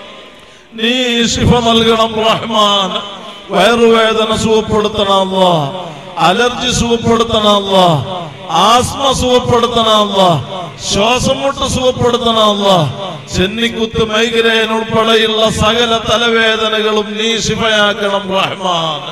നീ ശിഫ നൽകണം റഹ്മാൻ. വയറുവേദന സുഖപ്പെടുത്തണം അല്ലാഹ്. അലർജി സുഖപ്പെടുത്തണം അല്ലാഹ്. ആസ്മ സുഖപ്പെടുത്തണം അല്ലാഹ്. ശ്വാസം മുട്ട് സുഖപ്പെടുത്തണം അല്ലാഹ്. ചെന്നിക്കുത്ത്, മൈഗ്രൈൻ ഉൾപ്പെടെയുള്ള സകല തലവേദനകളും നീ ശിഫയാക്കണം റഹ്മാൻ.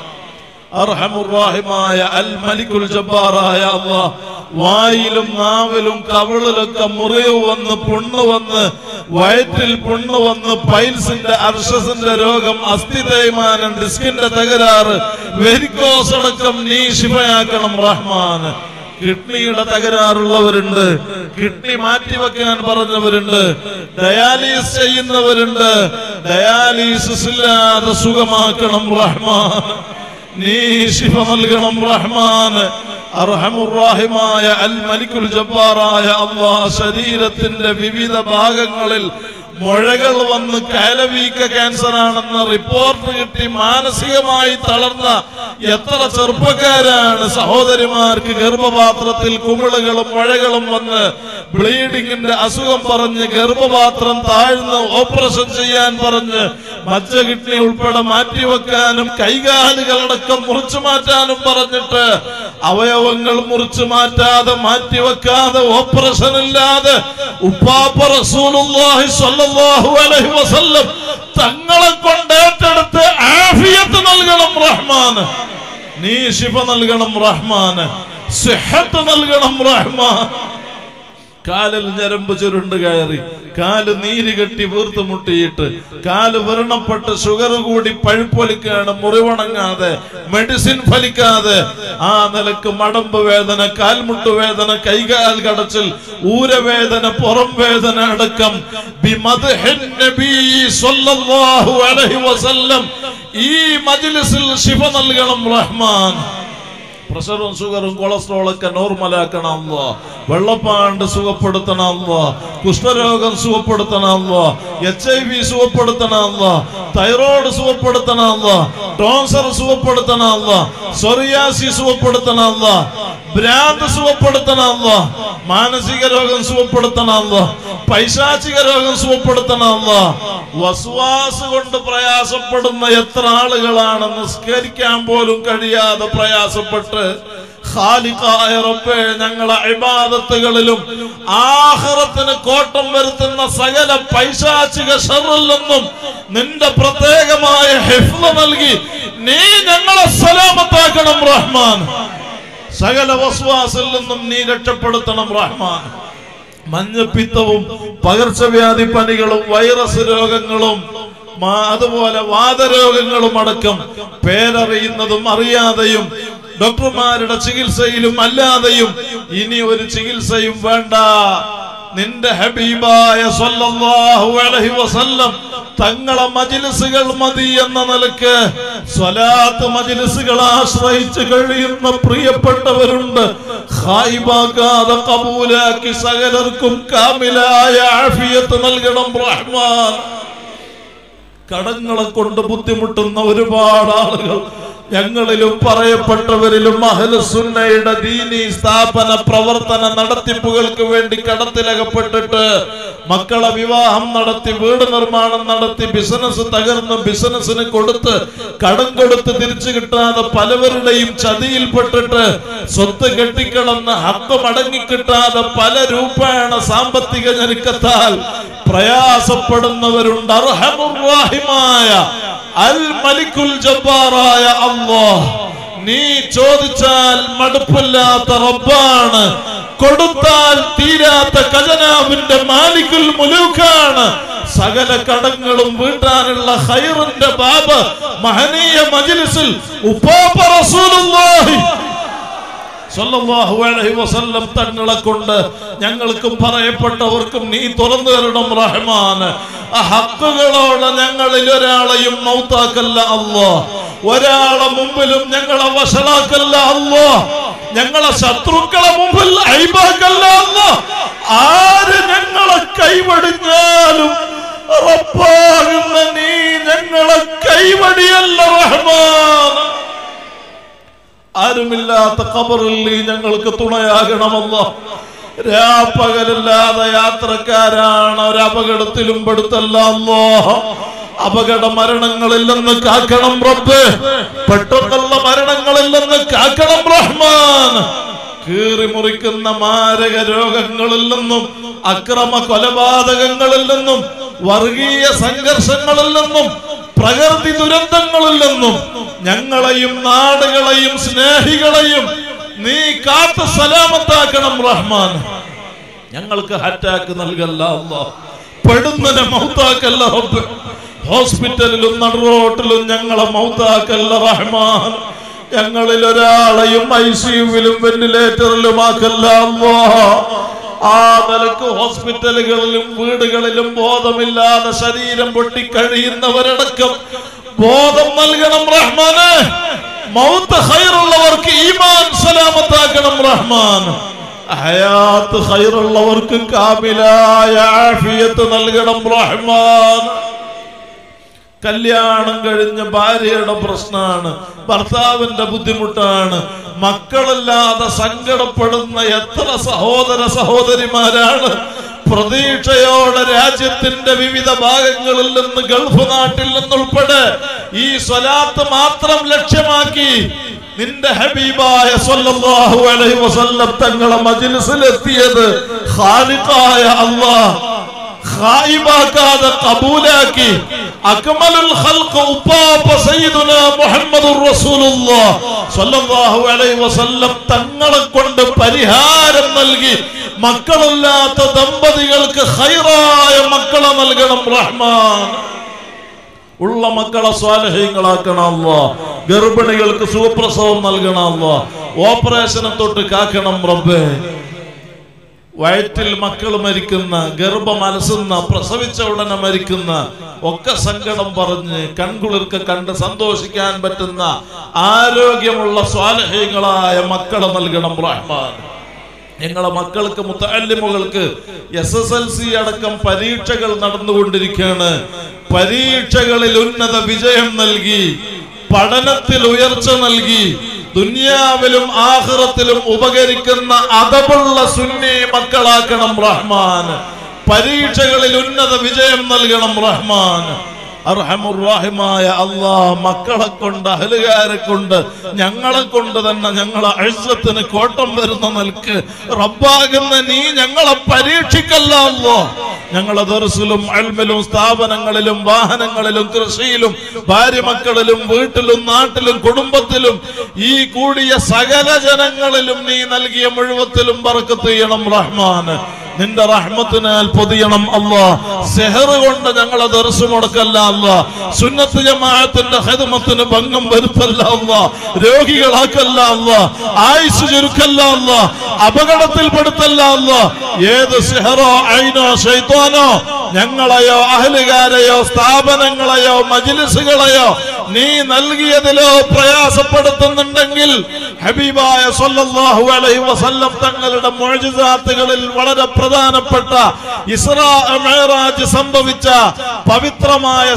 അർഹമുർറഹീമായ അൽ മലിക്കുൽ ജബ്ബാറായ അല്ലാഹ്, വായിലും നാവിലും കവിളിലൊക്കെ മുറിവ് വന്ന് പുണ്ണ് വന്ന് വയറ്റിൽ പുണ്ണ് വന്ന് പൈൽസിന്റെ അർശസിന്റെ രോഗം, അസ്ഥി തേയ്മാനം, ഡിസ്കിന്റെ തകരാറ്, വെരിക്കോസ് അടക്കം നീ ശിഫയാക്കണം റഹ്മാൻ. കിഡ്നിയുടെ തകരാറുള്ളവരുണ്ട്, കിഡ്നി മാറ്റിവെക്കാൻ പറഞ്ഞവരുണ്ട്, ഡയാലിസിസ് ചെയ്യുന്നവരുണ്ട്. ഡയാലിസിസ് ഇല്ലാതെ സുഖമാക്കണം റഹ്മാൻ, നീ ശിഫ നൽകണം റഹ്മാൻ. അർഹമുർ-റഹീമായ അൽ മലിക്കുൽ ജബ്ബാറായ അല്ലാഹ് ശരീരത്തിന്റെ വിവിധ ഭാഗങ്ങളിൽ മുഴകൾ വന്ന് കയലവീക്ക ക്യാൻസർ ആണെന്ന് റിപ്പോർട്ട് കിട്ടി മാനസികമായി തളർന്ന എത്ര ചെറുപ്പക്കാരാണ്. സഹോദരിമാർക്ക് ഗർഭപാത്രത്തിൽ കുമിളുകളും മുഴകളും വന്ന് ബ്ലീഡിങ്ങിന്റെ അസുഖം പറഞ്ഞ് ഗർഭപാത്രം താഴ്ന്ന് ഓപ്പറേഷൻ ചെയ്യാൻ പറഞ്ഞ് മജ്ജ കിഡ്നി ഉൾപ്പെടെ മാറ്റിവെക്കാനും കൈകാലുകളടക്കം മുറിച്ചു മാറ്റാനും പറഞ്ഞിട്ട് അവയവങ്ങൾ മുറിച്ചു മാറ്റാതെ മാറ്റിവെക്കാതെ ഓപ്പറേഷൻ ഇല്ലാതെ ഉപ്പാപ്പ റസൂലുള്ളാഹി സ്വല്ലല്ലാഹു അലൈഹി വസല്ലം തങ്ങളെ കൊണ്ട് ഏറ്റെടുത്ത് ആഫിയത്ത് നൽകണം റഹ്മാൻ, നീ ശിഫ നൽകണം റഹ്മാൻ, സിഹത്ത് നൽകണം റഹ്മാൻ. കാലിൽ ഞരമ്പ് ചുരുണ്ട് കയറി, കാല് നീര് കെട്ടി വീർത്ത് മുട്ടിയിട്ട്, കാല് വ്രണപ്പെട്ട് ഷുഗർ കൂടി പഴുപ്പൊലിക്കാണ്, മുറിവണങ്ങാതെ മെഡിസിൻ ഫലിക്കാതെ ആ നിലക്ക് മടമ്പ് വേദന, കാൽമുട്ട് വേദന, കൈകാൽ കടച്ചിൽ, ഊരവേദന, പുറം വേദന അടക്കം ബിമദ്ഹിൻ നബി സ്വല്ലല്ലാഹു അലൈഹി വസല്ലം ഈ മജ്ലിസിൽ ശിഫ നൽകണം റഹ്മാൻ. പ്രഷറും ഷുഗറും കൊളസ്ട്രോളൊക്കെ നോർമലാക്കണം അല്ലാഹ്, വെള്ളപ്പാണ്ട് സുഖപ്പെടുത്തണം അല്ലാഹ്, കുഷ്ഠരോഗം സുഖപ്പെടുത്തണം അല്ലാഹ്, HIV സുഖപ്പെടുത്തണം അല്ലാഹ്, തൈറോയ്ഡ് സുഖപ്പെടുത്തണം അല്ലാഹ്, ടോൺസർ സുഖപ്പെടുത്തണം അല്ലാഹ്, സോറിയാസിസ് സുഖപ്പെടുത്തണം അല്ലാഹ്, ഭ്രാന്ത് സുഖപ്പെടുത്തണം അല്ലാഹ്, മാനസിക രോഗം സുഖപ്പെടുത്തണം അല്ലാഹ്, പൈശാചിക രോഗം സുഖപ്പെടുത്തണം അല്ലാഹ്. വസ്വാസ് കൊണ്ട് പ്രയാസപ്പെടുന്ന എത്ര ആളുകളാണ് നിസ്കരിക്കാൻ പോലും കഴിയാതെ പ്രയാസപ്പെട്ട് ഖാലിഖായ റബ്ബേ ഞങ്ങളെ ഇബാദത്തുകളിലും ആഖിറത്തിന് കോട്ടം വരുത്തുന്ന സകല പൈശാചിക ശർറിൽ നിന്നും നിന്റെ പ്രത്യേകമായ ഹിഫ്ള് നൽകി നീ ഞങ്ങളെ സലാമത്താക്കണം റഹ്മാൻ. സകല വസ്വാസിൽ നിന്നും നീ രക്ഷപ്പെടുത്തണം റഹ്മാൻ. മഞ്ഞപ്പിത്തവും പകർച്ചവ്യാധി പനികളും വൈറസ് രോഗങ്ങളും അതുപോലെ വാതരോഗങ്ങളും അടക്കം പേരറിയുന്നതും അറിയാതെയും ഡോക്ടർമാരുടെ ചികിത്സയിലും അല്ലാതെയും ഇനി ഒരു ചികിത്സയും വേണ്ട. നിന്റെ ഹബീബായ സ്വല്ലല്ലാഹു അലൈഹി വസല്ലം തങ്ങളെ മജ്ലിസുകൾ മതി എന്ന നിലക്ക് സ്വലാത്ത് മജ്ലിസുകൾ ആശ്രയിച്ച് കഴിയുന്ന പ്രിയപ്പെട്ടവരുണ്ട്. ഖായിബാകാതെ ഖബൂലാക്കി സകലർക്കും കാമിലായ ആഫിയത്ത് നൽകണം റഹ്മാൻ. കടങ്ങളെ കൊണ്ട് ബുദ്ധിമുട്ടുന്ന ഒരുപാട് ആളുകൾ ഞങ്ങളിലും പറയപ്പെട്ടവരിലും അഹ്ലുസുന്നയുടെ ദീനി സ്ഥാപന പ്രവർത്തന നടത്തിപ്പുകൾക്ക് വേണ്ടി കടത്തിലകപ്പെട്ടിട്ട് മക്കളെ വിവാഹം നടത്തി, വീട് നിർമ്മാണം നടത്തി, ബിസിനസ് തകർന്ന് ബിസിനസിന് കൊടുത്ത് കടം കൊടുത്ത് തിരിച്ചു കിട്ടാതെ പലവരുടെയും ചതിയിൽപ്പെട്ടിട്ട് സ്വത്ത് കെട്ടിക്കിടന്ന് ഹക്ക് മടങ്ങിക്കിട്ടാതെ പല രൂപേണ സാമ്പത്തിക ഞെരുക്കത്താൽ പ്രയാസപ്പെടുന്നവരുണ്ട്. അർഹമുർ-റഹീമായ അൽ മലിക്കുൽ ജബ്ബാറായ അല്ലാഹ് നീ ചോദിച്ചാൽ മടുപ്പില്ലാത്ത റബ്ബാണ്, കൊടുത്താൽ തീരാത്ത ഖജനാവിന്റെ മാലിക്കുൽ മുലൂക്കാണ്. സകല കടങ്ങളും വീട്ടാനുള്ള ഖൈറിന്റെ ബാബ് മഹനീയ മജ്ലിസിൽ ഉപ്പാപ്പ റസൂലുള്ളാഹി സ്വല്ലല്ലാഹു അലൈഹി വസല്ലം തങ്ങളെ കൊണ്ട് ഞങ്ങൾക്കും പറയപ്പെട്ടവർക്കും നീ തുറന്നു തരണം റഹ്മാൻ. ആ ഹക്കുകളോട് ഞങ്ങളിൽ ഒരാളെയും മൗത്താക്കല്ല അല്ലാഹ്, ഒരാളെ മുമ്പിലും ഞങ്ങളെ വഷളാക്കല്ല അല്ലാഹ്, ഞങ്ങളെ ശത്രുക്കളെ മുമ്പിൽ ഐബാക്കല്ല അല്ലാഹ്. ആര് ഞങ്ങളെ കൈവടിഞ്ഞാലും റബ്ബാകുന്ന നീ ഞങ്ങളെ കൈവടിയല്ല റഹ്മാൻ. ആരുമില്ലാത്ത ഖബറിൽ നീ ഞങ്ങൾക്ക് തുണയാകണമല്ലോ. രാപ്പകലില്ലാതെ യാത്രക്കാരാണ്, ഒരപകടത്തിലും പെടുത്തല്ല അല്ലാഹ്. അപകട മരണങ്ങളിൽ നിന്ന് കാക്കണം റബ്ബേ, പെട്ടെന്നുള്ള മരണങ്ങളിൽ നിന്ന് കാക്കണം റഹ്മാൻ. കീറി മുറിക്കുന്ന മാരക രോഗങ്ങളിൽ നിന്നും അക്രമ കൊലപാതകങ്ങളിൽ നിന്നും വർഗീയ സംഘർഷങ്ങളിൽ നിന്നും പ്രകൃതി ദുരന്തങ്ങളിൽ നിന്നും ഞങ്ങളെയും നാടുകളെയും സ്നേഹികളെയും നീ കാത്തു സലാമത്താക്കണം റഹ്മാൻ. ഞങ്ങൾക്ക് അറ്റാക്ക് നൽകല്ല അല്ലാഹ്, പെടുന്നതിനെ മൗത്താക്കല്ല റബ്ബ്. ഹോസ്പിറ്റലിലും നടുറോട്ടിലും ഞങ്ങളെ മൗത്താക്കല്ല റഹ്മാൻ. ഞങ്ങളിൽ ഒരാളെയും ICU-വിലും വെന്റിലേറ്ററിലുമാക്കല്ല അല്ലാഹ്. ആ നിലക്ക് ഹോസ്പിറ്റലുകളിലും വീടുകളിലും ബോധമില്ലാതെ ശരീരം പൊട്ടി കഴിയുന്നവരടക്കം ബോധം നൽകണം റഹ്മാനെ. മൗത്ത് ഖൈറുള്ളവർക്ക് ഈമാൻ സലാമത്താക്കണം റഹ്മാൻ. ഹയാത്ത് ഖൈറുള്ളവർക്ക് കാമിലായ ആഫിയത്ത് നൽകണം റഹ്മാൻ. കല്യാണം കഴിഞ്ഞ ഭാര്യയുടെ പ്രശ്നമാണ്, ഭർത്താവിന്റെ ബുദ്ധിമുട്ടാണ്, മക്കളില്ലാതെ സങ്കടപ്പെടുന്ന എത്ര സഹോദര സഹോദരിമാരാണ് പ്രതീക്ഷയോടെ രാജ്യത്തിന്റെ വിവിധ ഭാഗങ്ങളിൽ നിന്ന് ഗൾഫ് നാട്ടിൽ നിന്നുൾപ്പെടെ ഈ സ്വലാത്ത് മാത്രം ലക്ഷ്യമാക്കി നിന്റെ ഹബീബായ സ്വല്ലല്ലാഹു അലൈഹി വസല്ലം തങ്ങളെ മജ്ലിസിലെത്തിയത് ഖാലിഖായ അല്ലാഹ് ഖായിബാക്കാതെ ഖബൂലാക്കി അക്മലുൽ ഖൽഖ് ഉപ്പാപ്പ സയ്യിദുനാ മുഹമ്മദുർ റസൂലുള്ളാഹ് സ്വല്ലല്ലാഹു അലൈഹി വസല്ലം തങ്ങളെ കൊണ്ട് പരിഹാരം നൽകി മക്കളില്ലാത്ത ദമ്പതികൾക്ക് ഖൈറായ മക്കളെ നൽകണം റഹ്മാൻ. ഉള്ള മക്കളെ സ്വാലിഹീങ്ങളാക്കണം അല്ലാഹ്. ഗർഭിണികൾക്ക് സുഖപ്രസവം നൽകണം അല്ലാഹ്. ഓപ്പറേഷനെ തൊട്ട് കാക്കണം റബ്ബേ. വയറ്റിൽ മക്കൾ മരിക്കുന്ന, ഗർഭം അലസുന്ന, പ്രസവിച്ച ഉടനെ മരിക്കുന്ന ഒക്കെ സങ്കടം പറഞ്ഞ് കൺകുളിർക്ക് കണ്ട് സന്തോഷിക്കാൻ പറ്റുന്ന ആരോഗ്യമുള്ള സ്വാലിഹീങ്ങളായ മക്കളെ നൽകണം റഹ്മാൻ. ഞങ്ങളെ മക്കൾക്ക് മുത്തഅല്ലിമുകൾക്ക് SSLC അടക്കം പരീക്ഷകൾ നടന്നുകൊണ്ടിരിക്കുകയാണ്. പരീക്ഷകളിൽ ഉന്നത വിജയം നൽകി, പഠനത്തിൽ ഉയർച്ച നൽകി, ദുനിയാവിലും ആഖിറത്തിലും ഉപകരിക്കുന്ന അദബുള്ള സുന്നി മക്കളാക്കണം റഹ്മാൻ. പരീക്ഷകളിൽ ഉന്നത വിജയം നൽകണം റഹ്മാൻ. അർഹമുർ-റഹീമായ അല്ലാഹ് മക്കളെ കൊണ്ട്, അഹ്ലുകാരെ കൊണ്ട്, ഞങ്ങളെ കൊണ്ട് തന്നെ ഞങ്ങളെ ഇസ്സത്തിന് കോട്ടം വരുന്ന നിൽക്ക് റബ്ബാകുന്ന നീ ഞങ്ങളെ പരീക്ഷിക്കല്ല അല്ലാഹ്. ഞങ്ങളെ ദർസിലും ഇൽമിലും സ്ഥാപനങ്ങളിലും വാഹനങ്ങളിലും കൃഷിയിലും ഭാര്യ മക്കളിലും വീട്ടിലും നാട്ടിലും കുടുംബത്തിലും ഈ കൂടിയ സകല ജനങ്ങളിലും നീ നൽകിയ മുഴുവത്തിലും ബർക്കത്ത് ചെയ്യണം റഹ്മാൻ. നിന്റെ റഹ്മത്തിനാൽ പൊതിയണം അല്ലാഹ്. സെഹർ കൊണ്ട് ഞങ്ങളെ ദർസ് മുടക്കല്ല അല്ലാഹ്. സുന്നത്ത് ജമാഅത്തിന്റെ ഖിദ്മത്തിന് ഭംഗം വരുത്തല്ല അല്ലാഹ്. രോഗികളാക്കല്ല അല്ലാഹ്. ആയുസ് ചുരുക്കല്ല അല്ലാഹ്. അപകടത്തിൽപ്പെടുത്തല്ല അല്ലാഹ്. ഏത് സെഹറോ ഐനോ ശൈത്താനോ ഞങ്ങളെയോ അഹ്ലുകാരെയോ സ്ഥാപനങ്ങളെയോ മജ്ലിസുകളെയോ നീ നൽകിയതിലോ പ്രയാസപ്പെടുത്തുന്നുണ്ടെങ്കിൽ ഹബീബായ സ്വല്ലല്ലാഹു അലൈഹി വസല്ലം തങ്ങളുടെ മുഅ്ജിസാത്തുകളിൽ വളരെ പ്രധാനപ്പെട്ട ഇസ്റാ മിഅ്റാജ് സംഭവിച്ച പവിത്രമായ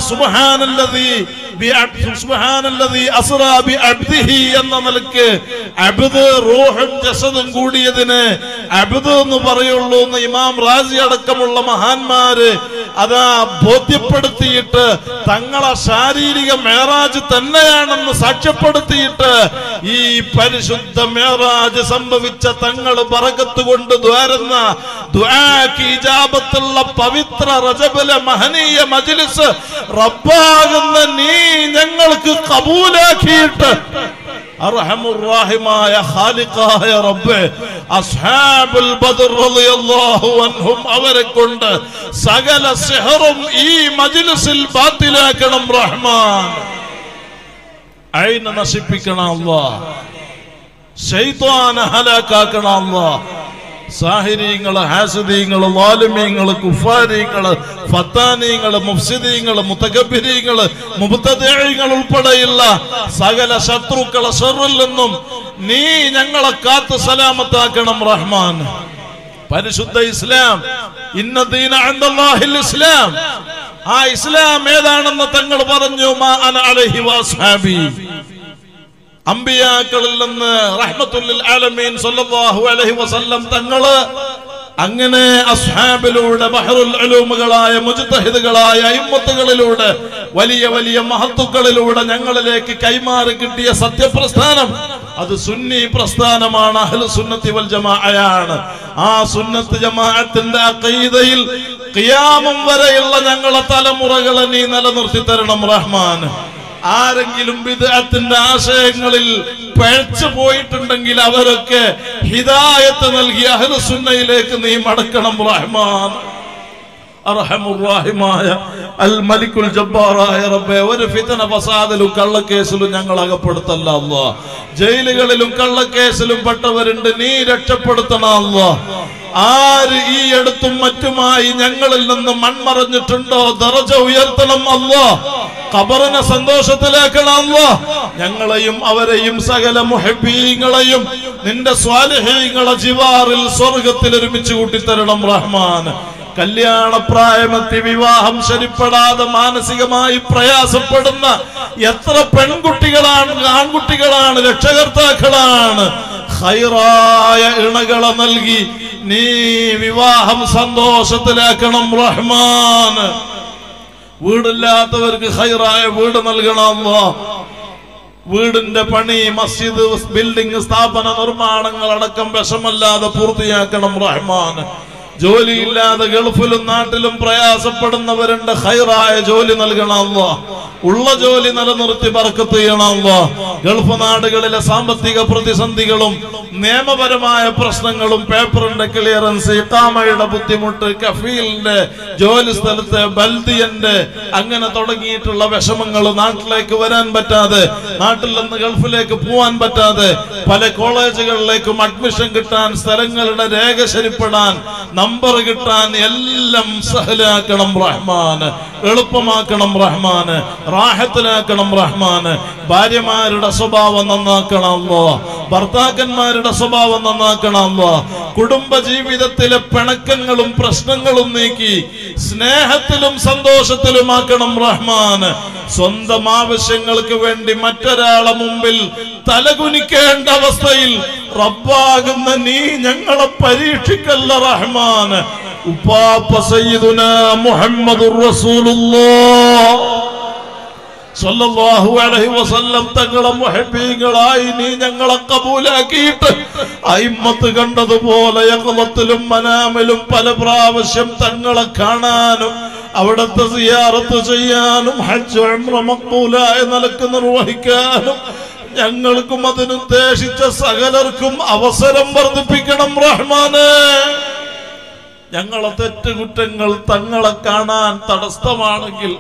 സുബ്ഹാനല്ലദീ അസ്റാ ബി അബ്ദിഹി എന്ന നിലയ്ക്ക് അബ്ദ് റൂഹും ജസദും കൂടിയതിന് അബ്ദ് എന്ന് പറയുള്ളൂ എന്ന് ഇമാം റാസി അടക്കമുള്ള മഹാന്മാര് അതാ ബോധ്യപ്പെടുത്തിയിട്ട് തങ്ങളെ ശാരീരിക മിഅ്റാജ് തന്നെയാണെന്ന് സാക്ഷ്യപ്പെടുത്തിയിട്ട് ഈ പരിശുദ്ധ മിഅ്റാജ് സംഭവിച്ച തങ്ങൾ ബറകത്ത് കൊണ്ട് ദ്വാരുന്ന ദുആക്ക് ഇജാബത്തുള്ള പവിത്ര റജബിലെ മഹനീയ മജ്ലിസ് റബ്ബാകുന്ന നീ ഞങ്ങൾക്ക് ഖബൂലാക്കിയിട്ട് അർഹമുർ-റഹീമായ ഖാലിഖായ റബ്ബേ അസ്ഹാബുൽ ബദർ റളിയല്ലാഹു അൻഹും അവരെ കൊണ്ട് സകല സിഹറും ഈ മജ്ലിസിൽ ബാത്തിലാക്കണം റഹ്മാൻ. ഐന നശിപ്പിക്കണം അല്ലാഹ്. ശൈത്വാനെ ഹലാക്കാക്കണം അല്ലാഹ്. സാഹിരീങ്ങള്, ഹാസിദീങ്ങള്, ളാലിമീങ്ങള്, കുഫാരീങ്ങള്, ഫത്താനീങ്ങള്, മുഫ്സിദീങ്ങള്, മുതകബ്ബിരീങ്ങള്, മുബ്തദിഈങ്ങൾ ഉൾപ്പെടെയുള്ള സകല ശത്രുക്കളെ ശർറിൽ നിന്നും നീ ഞങ്ങളെ കാത്ത് സലാമത്താക്കണം റഹ്മാൻ. പരിശുദ്ധ ഇസ്ലാം, ഇന്ന ദീന ഇൻദല്ലാഹിൽ ഇസ്ലാം, ആ ഇസ്ലാം ഏതാണെന്ന് തങ്ങൾ പറഞ്ഞു, മാ അന അലൈഹി വഅസ്ഹാബി. അമ്പിയാക്കളിൽ നിന്ന് റഹ്മത്തുൽ ലിൽ ആലമീൻ സ്വല്ലല്ലാഹു അലൈഹി വസല്ലം തങ്ങള് അങ്ങനെ അസ്ഹാബിലൂടെ ബഹറുൽ ഉലൂമുകളായ മുജ്തഹിദുകളായ അയിമ്മത്തുകളിലൂടെ വലിയ വലിയ മഹത്തുക്കളിലൂടെ ഞങ്ങളിലേക്ക് കൈമാറി കിട്ടിയ സത്യപ്രസ്ഥാനം അത് സുന്നി പ്രസ്ഥാനമാണ്, അഹ്ലു സുന്നത്തി വൽ ജമാഅയാണ്. ആ സുന്നത്ത് ജമാഅത്തിന്റെ അഖീദയിൽ ഖിയാമം വരെയുള്ള ഞങ്ങളെ തലമുറകളെ നീ നിലനിർത്തി തരണം റഹ്മാൻ. ആരെങ്കിലും ബിദ്അത്തിന്റെ ആശയങ്ങളിൽ പിഴച്ചു പോയിട്ടുണ്ടെങ്കിൽ അവരൊക്കെ ഹിദായത്ത് നൽകി അഹ്ലു സുന്നയിലേക്ക് നീ മടക്കണം റഹ്മാൻ. അർഹമുർ-റഹീമായ അൽ മലിക്കുൽ ജബ്ബാറായ റബ്ബേ, ഒരു ഫിത്ന ഫസാദിലും കള്ളക്കേസിലും ഞങ്ങൾ അകപ്പെടുത്തല്ല അല്ലാഹ്. ജയിലുകളിലും കള്ളക്കേസിലും പെട്ടവരുണ്ട്, നീ രക്ഷപ്പെടുത്തണം അല്ലാഹ്. ആര് ഈ അടുത്തും മറ്റുമായി ഞങ്ങളിൽ നിന്ന് മൺമറഞ്ഞിട്ടുണ്ടോ ദറജ ഉയർത്തണം അല്ലാഹ്. ഖബറിനെ സന്തോഷത്തിലാക്കണം അല്ലാഹ്. ഞങ്ങളെയും അവരെയും സകല മുഹബ്ബീങ്ങളെയും നിന്റെ സ്വാലിഹീങ്ങളെ ജിവാറിൽ സ്വർഗത്തിൽ ഒരുമിച്ച് കൂട്ടിത്തരണം റഹ്മാൻ. കല്യാണപ്രായമെത്തി വിവാഹം ശരിപ്പെടാതെ മാനസികമായി പ്രയാസപ്പെടുന്ന എത്ര പെൺകുട്ടികളാണ്, ആൺകുട്ടികളാണ്, രക്ഷകർത്താക്കളാണ്. ഖൈറായ ഇണകളെ നൽകി നീ വിവാഹം സന്തോഷത്തിലാക്കണം റഹ്മാൻ. വീടില്ലാത്തവർക്ക് ഖൈറായ വീട് നൽകണം അല്ലാഹ്. വീടിന്റെ പണി, മസ്ജിദ്, ബിൽഡിംഗ്, സ്ഥാപന നിർമ്മാണങ്ങൾ അടക്കം വിഷമല്ലാതെ പൂർത്തിയാക്കണം റഹ്മാൻ. ജോലിയില്ലാതെ ഗൾഫിലും നാട്ടിലും പ്രയാസപ്പെടുന്നവരുണ്ട്, ഖൈറായ ജോലി നൽകണം അല്ലാഹ്. ഉള്ള ജോലി നിലനിർത്തി ബർക്കത്ത് ചെയ്യണം അല്ലാഹ്. ഗൾഫ് നാടുകളിലെ സാമ്പത്തിക പ്രതിസന്ധികളും നിയമപരമായ പ്രശ്നങ്ങളും, പേപ്പറിന്റെ ക്ലിയറൻസ്, ഇഖാമയുടെ ബുദ്ധിമുട്ട്, കഫീലിന്റെ, ജോലി സ്ഥലത്തെ ബൽദിയന്റെ, അങ്ങനെ തുടങ്ങിയിട്ടുള്ള വിഷമങ്ങൾ, നാട്ടിലേക്ക് വരാൻ പറ്റാതെ, നാട്ടിൽ നിന്ന് ഗൾഫിലേക്ക് പോവാൻ പറ്റാതെ, പല കോളേജുകളിലേക്കും അഡ്മിഷൻ കിട്ടാൻ, സ്ഥലങ്ങളുടെ രേഖ ശരിപ്പെടാൻ, നമ്പർ കിട്ടാൻ, എല്ലാം സഹലാക്കണം റഹ്മാൻ. എളുപ്പമാക്കണം റഹ്മാൻ. റാഹത്തിലാക്കണം റഹ്മാൻ. ഭാര്യമാരുടെ സ്വഭാവം നന്നാക്കണം അല്ലാഹ്. ഭർത്താക്കന്മാരുടെ സ്വഭാവം നന്നാക്കണം അല്ലാഹ്. കുടുംബ ജീവിതത്തിലെ പിണക്കങ്ങളും പ്രശ്നങ്ങളും നീക്കി സ്നേഹത്തിലും സന്തോഷത്തിലുമാക്കണം റഹ്മാൻ. സ്വന്തം ആവശ്യങ്ങൾക്ക് വേണ്ടി മറ്റൊരാളെ മുമ്പിൽ തലകുനിക്കേണ്ട അവസ്ഥയിൽ റബ്ബാകുന്ന നീ ഞങ്ങളെ പരീക്ഷിക്കല്ല റഹ്മാൻ. ഉപ്പാപ്പ സയ്യിദുനാ മുഹമ്മദുർ റസൂലുള്ളാഹ് സല്ലല്ലാഹു അലൈഹി വസല്ലം തങ്ങളെ മുഹബ്ബീങ്ങളായി നീ ഞങ്ങളെ കബൂലാക്കിയിട്ട് അയിമ്മത്ത് കണ്ടതുപോലെ യഖ്ലത്തിലും മനാമിലും പല പ്രാവശ്യം തങ്ങളെ കാണാനും അവിടുത്തെ സിയാറത്ത് ചെയ്യാനും ഹജ്ജ് ഉംറ മഖ്ബൂലായ നിലക്ക് നിർവഹിക്കാനും ഞങ്ങൾക്കും അതിനുദ്ദേശിച്ച സകലർക്കും അവസരം വർദ്ധിപ്പിക്കണം റഹ്മാനേ. ഞങ്ങളെ തെറ്റുകുറ്റങ്ങൾ തങ്ങളെ കാണാൻ തടസ്സമാണെങ്കിൽ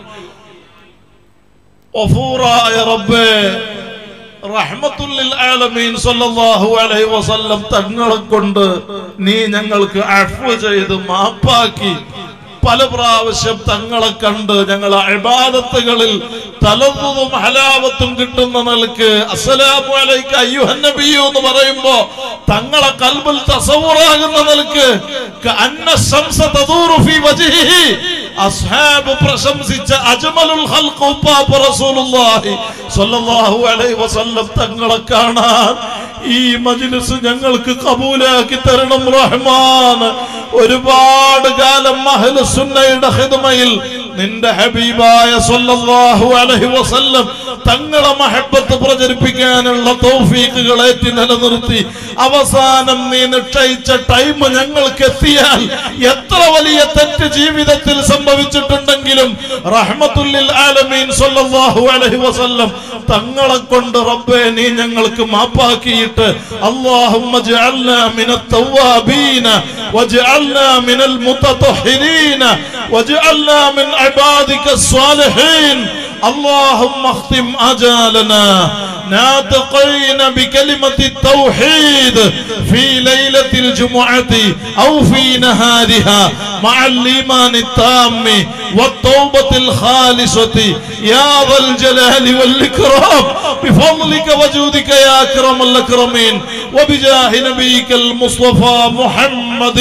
ഗഫൂറായ റബ്ബേ, റഹ്മത്തുൽ ലിൽ ആലമീൻ സല്ലല്ലാഹു അലൈഹി വസല്ലം തങ്ങളെ കൊണ്ട് നീ ഞങ്ങൾക്ക് അഫ്വ് ചെയ്ത് മാപ്പാക്കി പല പ്രാവശ്യം തങ്ങളെ കണ്ട് ഞങ്ങളെ ഇബാദത്തുകളിൽ തലവ്വുതും ഹലാവത്തും കിട്ടുന്ന നിലക്ക് അസ്സലാമു അലൈക അയ്യുഹൻ നബിയ്യു എന്ന് പറയുമ്പോ തങ്ങളെ ഖൽബിൽ തസവ്വുറാകുന്ന നിലക്ക് കഅന്ന ശംസ തദൂറു ഫീ വജ്ഹിഹി അസ്ഹാബ് പ്രശംസിച്ച അജ്മലുൽ ഖൽഖ് ഉപ്പാപ്പ റസൂലുള്ളാഹി സ്വല്ലല്ലാഹു അലൈഹി വസല്ലം തങ്ങളെ കാണാൻ ഈ മജ്ലിസ് ഞങ്ങൾക്ക് കബൂലാക്കി തരണം റഹ്മാൻ. ഒരുപാട് കാലം അഹ്ലു സുന്നയുടെ ഖിദ്മയിൽ നിന്റെ ഹബീബായ സ്വല്ലല്ലാഹു അലൈഹി വസല്ലം തങ്ങളെ മഹബ്ബത്ത് പ്രചരിപ്പിക്കാനുള്ള തൗഫീഖുകൾ ഏറ്റി നിലനിർത്തി അവസാനം നീ നിശ്ചയിച്ച ടൈം ഞങ്ങൾക്ക് എത്തിയാൽ എത്ര വലിയ തെറ്റ് ജീവിതത്തിൽ സംഭവിച്ചിട്ടുണ്ടെങ്കിലും റഹ്മത്തുൽ ലിൽ ആലമീൻ സ്വല്ലല്ലാഹു അലൈഹി വസല്ലം തങ്ങളെ കൊണ്ട് റബ്ബേ നീ ഞങ്ങൾക്ക് മാപ്പാക്കിയിട്ട് അല്ലാഹുമ്മ ജഅൽനാ മിനത് തവ്വാബീന വജഅൽനാ മിനൽ മുതതഹിരീന വജഅൽനാ മിൻ ഇബാദികസ് സ്വാലിഹീൻ. اللهم اختم آجالنا ناطقين بكلمة التوحيد في ليلة الجمعة أو في نهارها مع الإيمان التام والتوبة الخالصة يا ذا الجلال والإكرام بفضلك وجودك يا أكرم الأكرمين وبجاه نبيك المصطفى محمد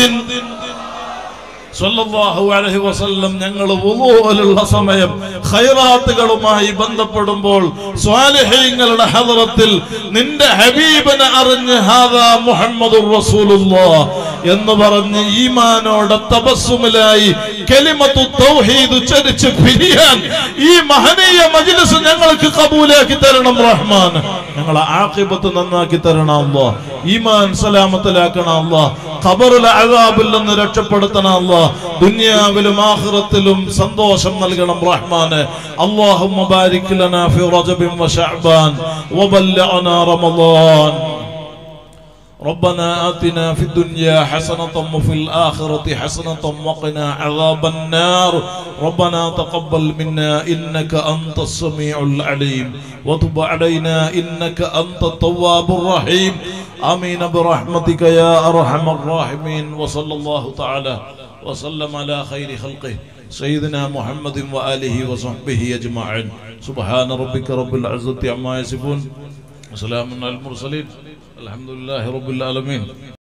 സല്ലല്ലാഹു അലൈഹി വസല്ലം. ഞങ്ങൾ വുളൂഅലുള്ള സമയം ഖൈറാത്തുകളുമായി ബന്ധപ്പെടുമ്പോൾ സ്വാലിഹീങ്ങളുടെ ഹദറത്തിൽ നിന്റെ ഹബീബിനെ അറിഞ്ഞ് ഹാദാ മുഹമ്മദുർ റസൂലുള്ളാഹ് എന്ന് പറഞ്ഞ് ഈമാനോടെ തബസ്സുമിലായി കലിമത്തു തൗഹീദ് ഉച്ചരിച്ച് പിരിയാൻ ഈ മഹനീയ മജ്ലിസ് ഞങ്ങൾക്ക് കബൂലാക്കി തരണം റഹ്മാൻ. ഞങ്ങളെ ആഖിബത്ത് നന്നാക്കി തരണം അല്ലാഹ്. ഈമാൻ സലാമത്തിലാക്കണം അല്ലാഹ്. ഖബറിലെ അദാബിൽ നിന്ന് രക്ഷപ്പെടുത്തണം അല്ലാഹ്. ദുനിയാവിലും ആഖിറത്തിലും സന്തോഷം നൽകണം റഹ്മാനെ. അല്ലാഹുമ്മ ബാരിക് ലനാ ഫി റജബിൻ വ ശഅബാൻ വബല്ലഅനാ റമളാൻ ربنا آتنا في الدنيا حسنة وفي الآخرة حسنة وقنا عذاب النار ربنا تقبل منا إنك أنت السميع العليم وتب علينا إنك أنت التواب الرحيم آمين برحمتك يا أرحم الراحمين وصلى الله تعالى وسلم على خير خلقه سيدنا محمد وآله وصحبه أجمعين سبحان ربك رب العزة عما يصفون وسلام على المرسلين الحمد لله رب العالمين.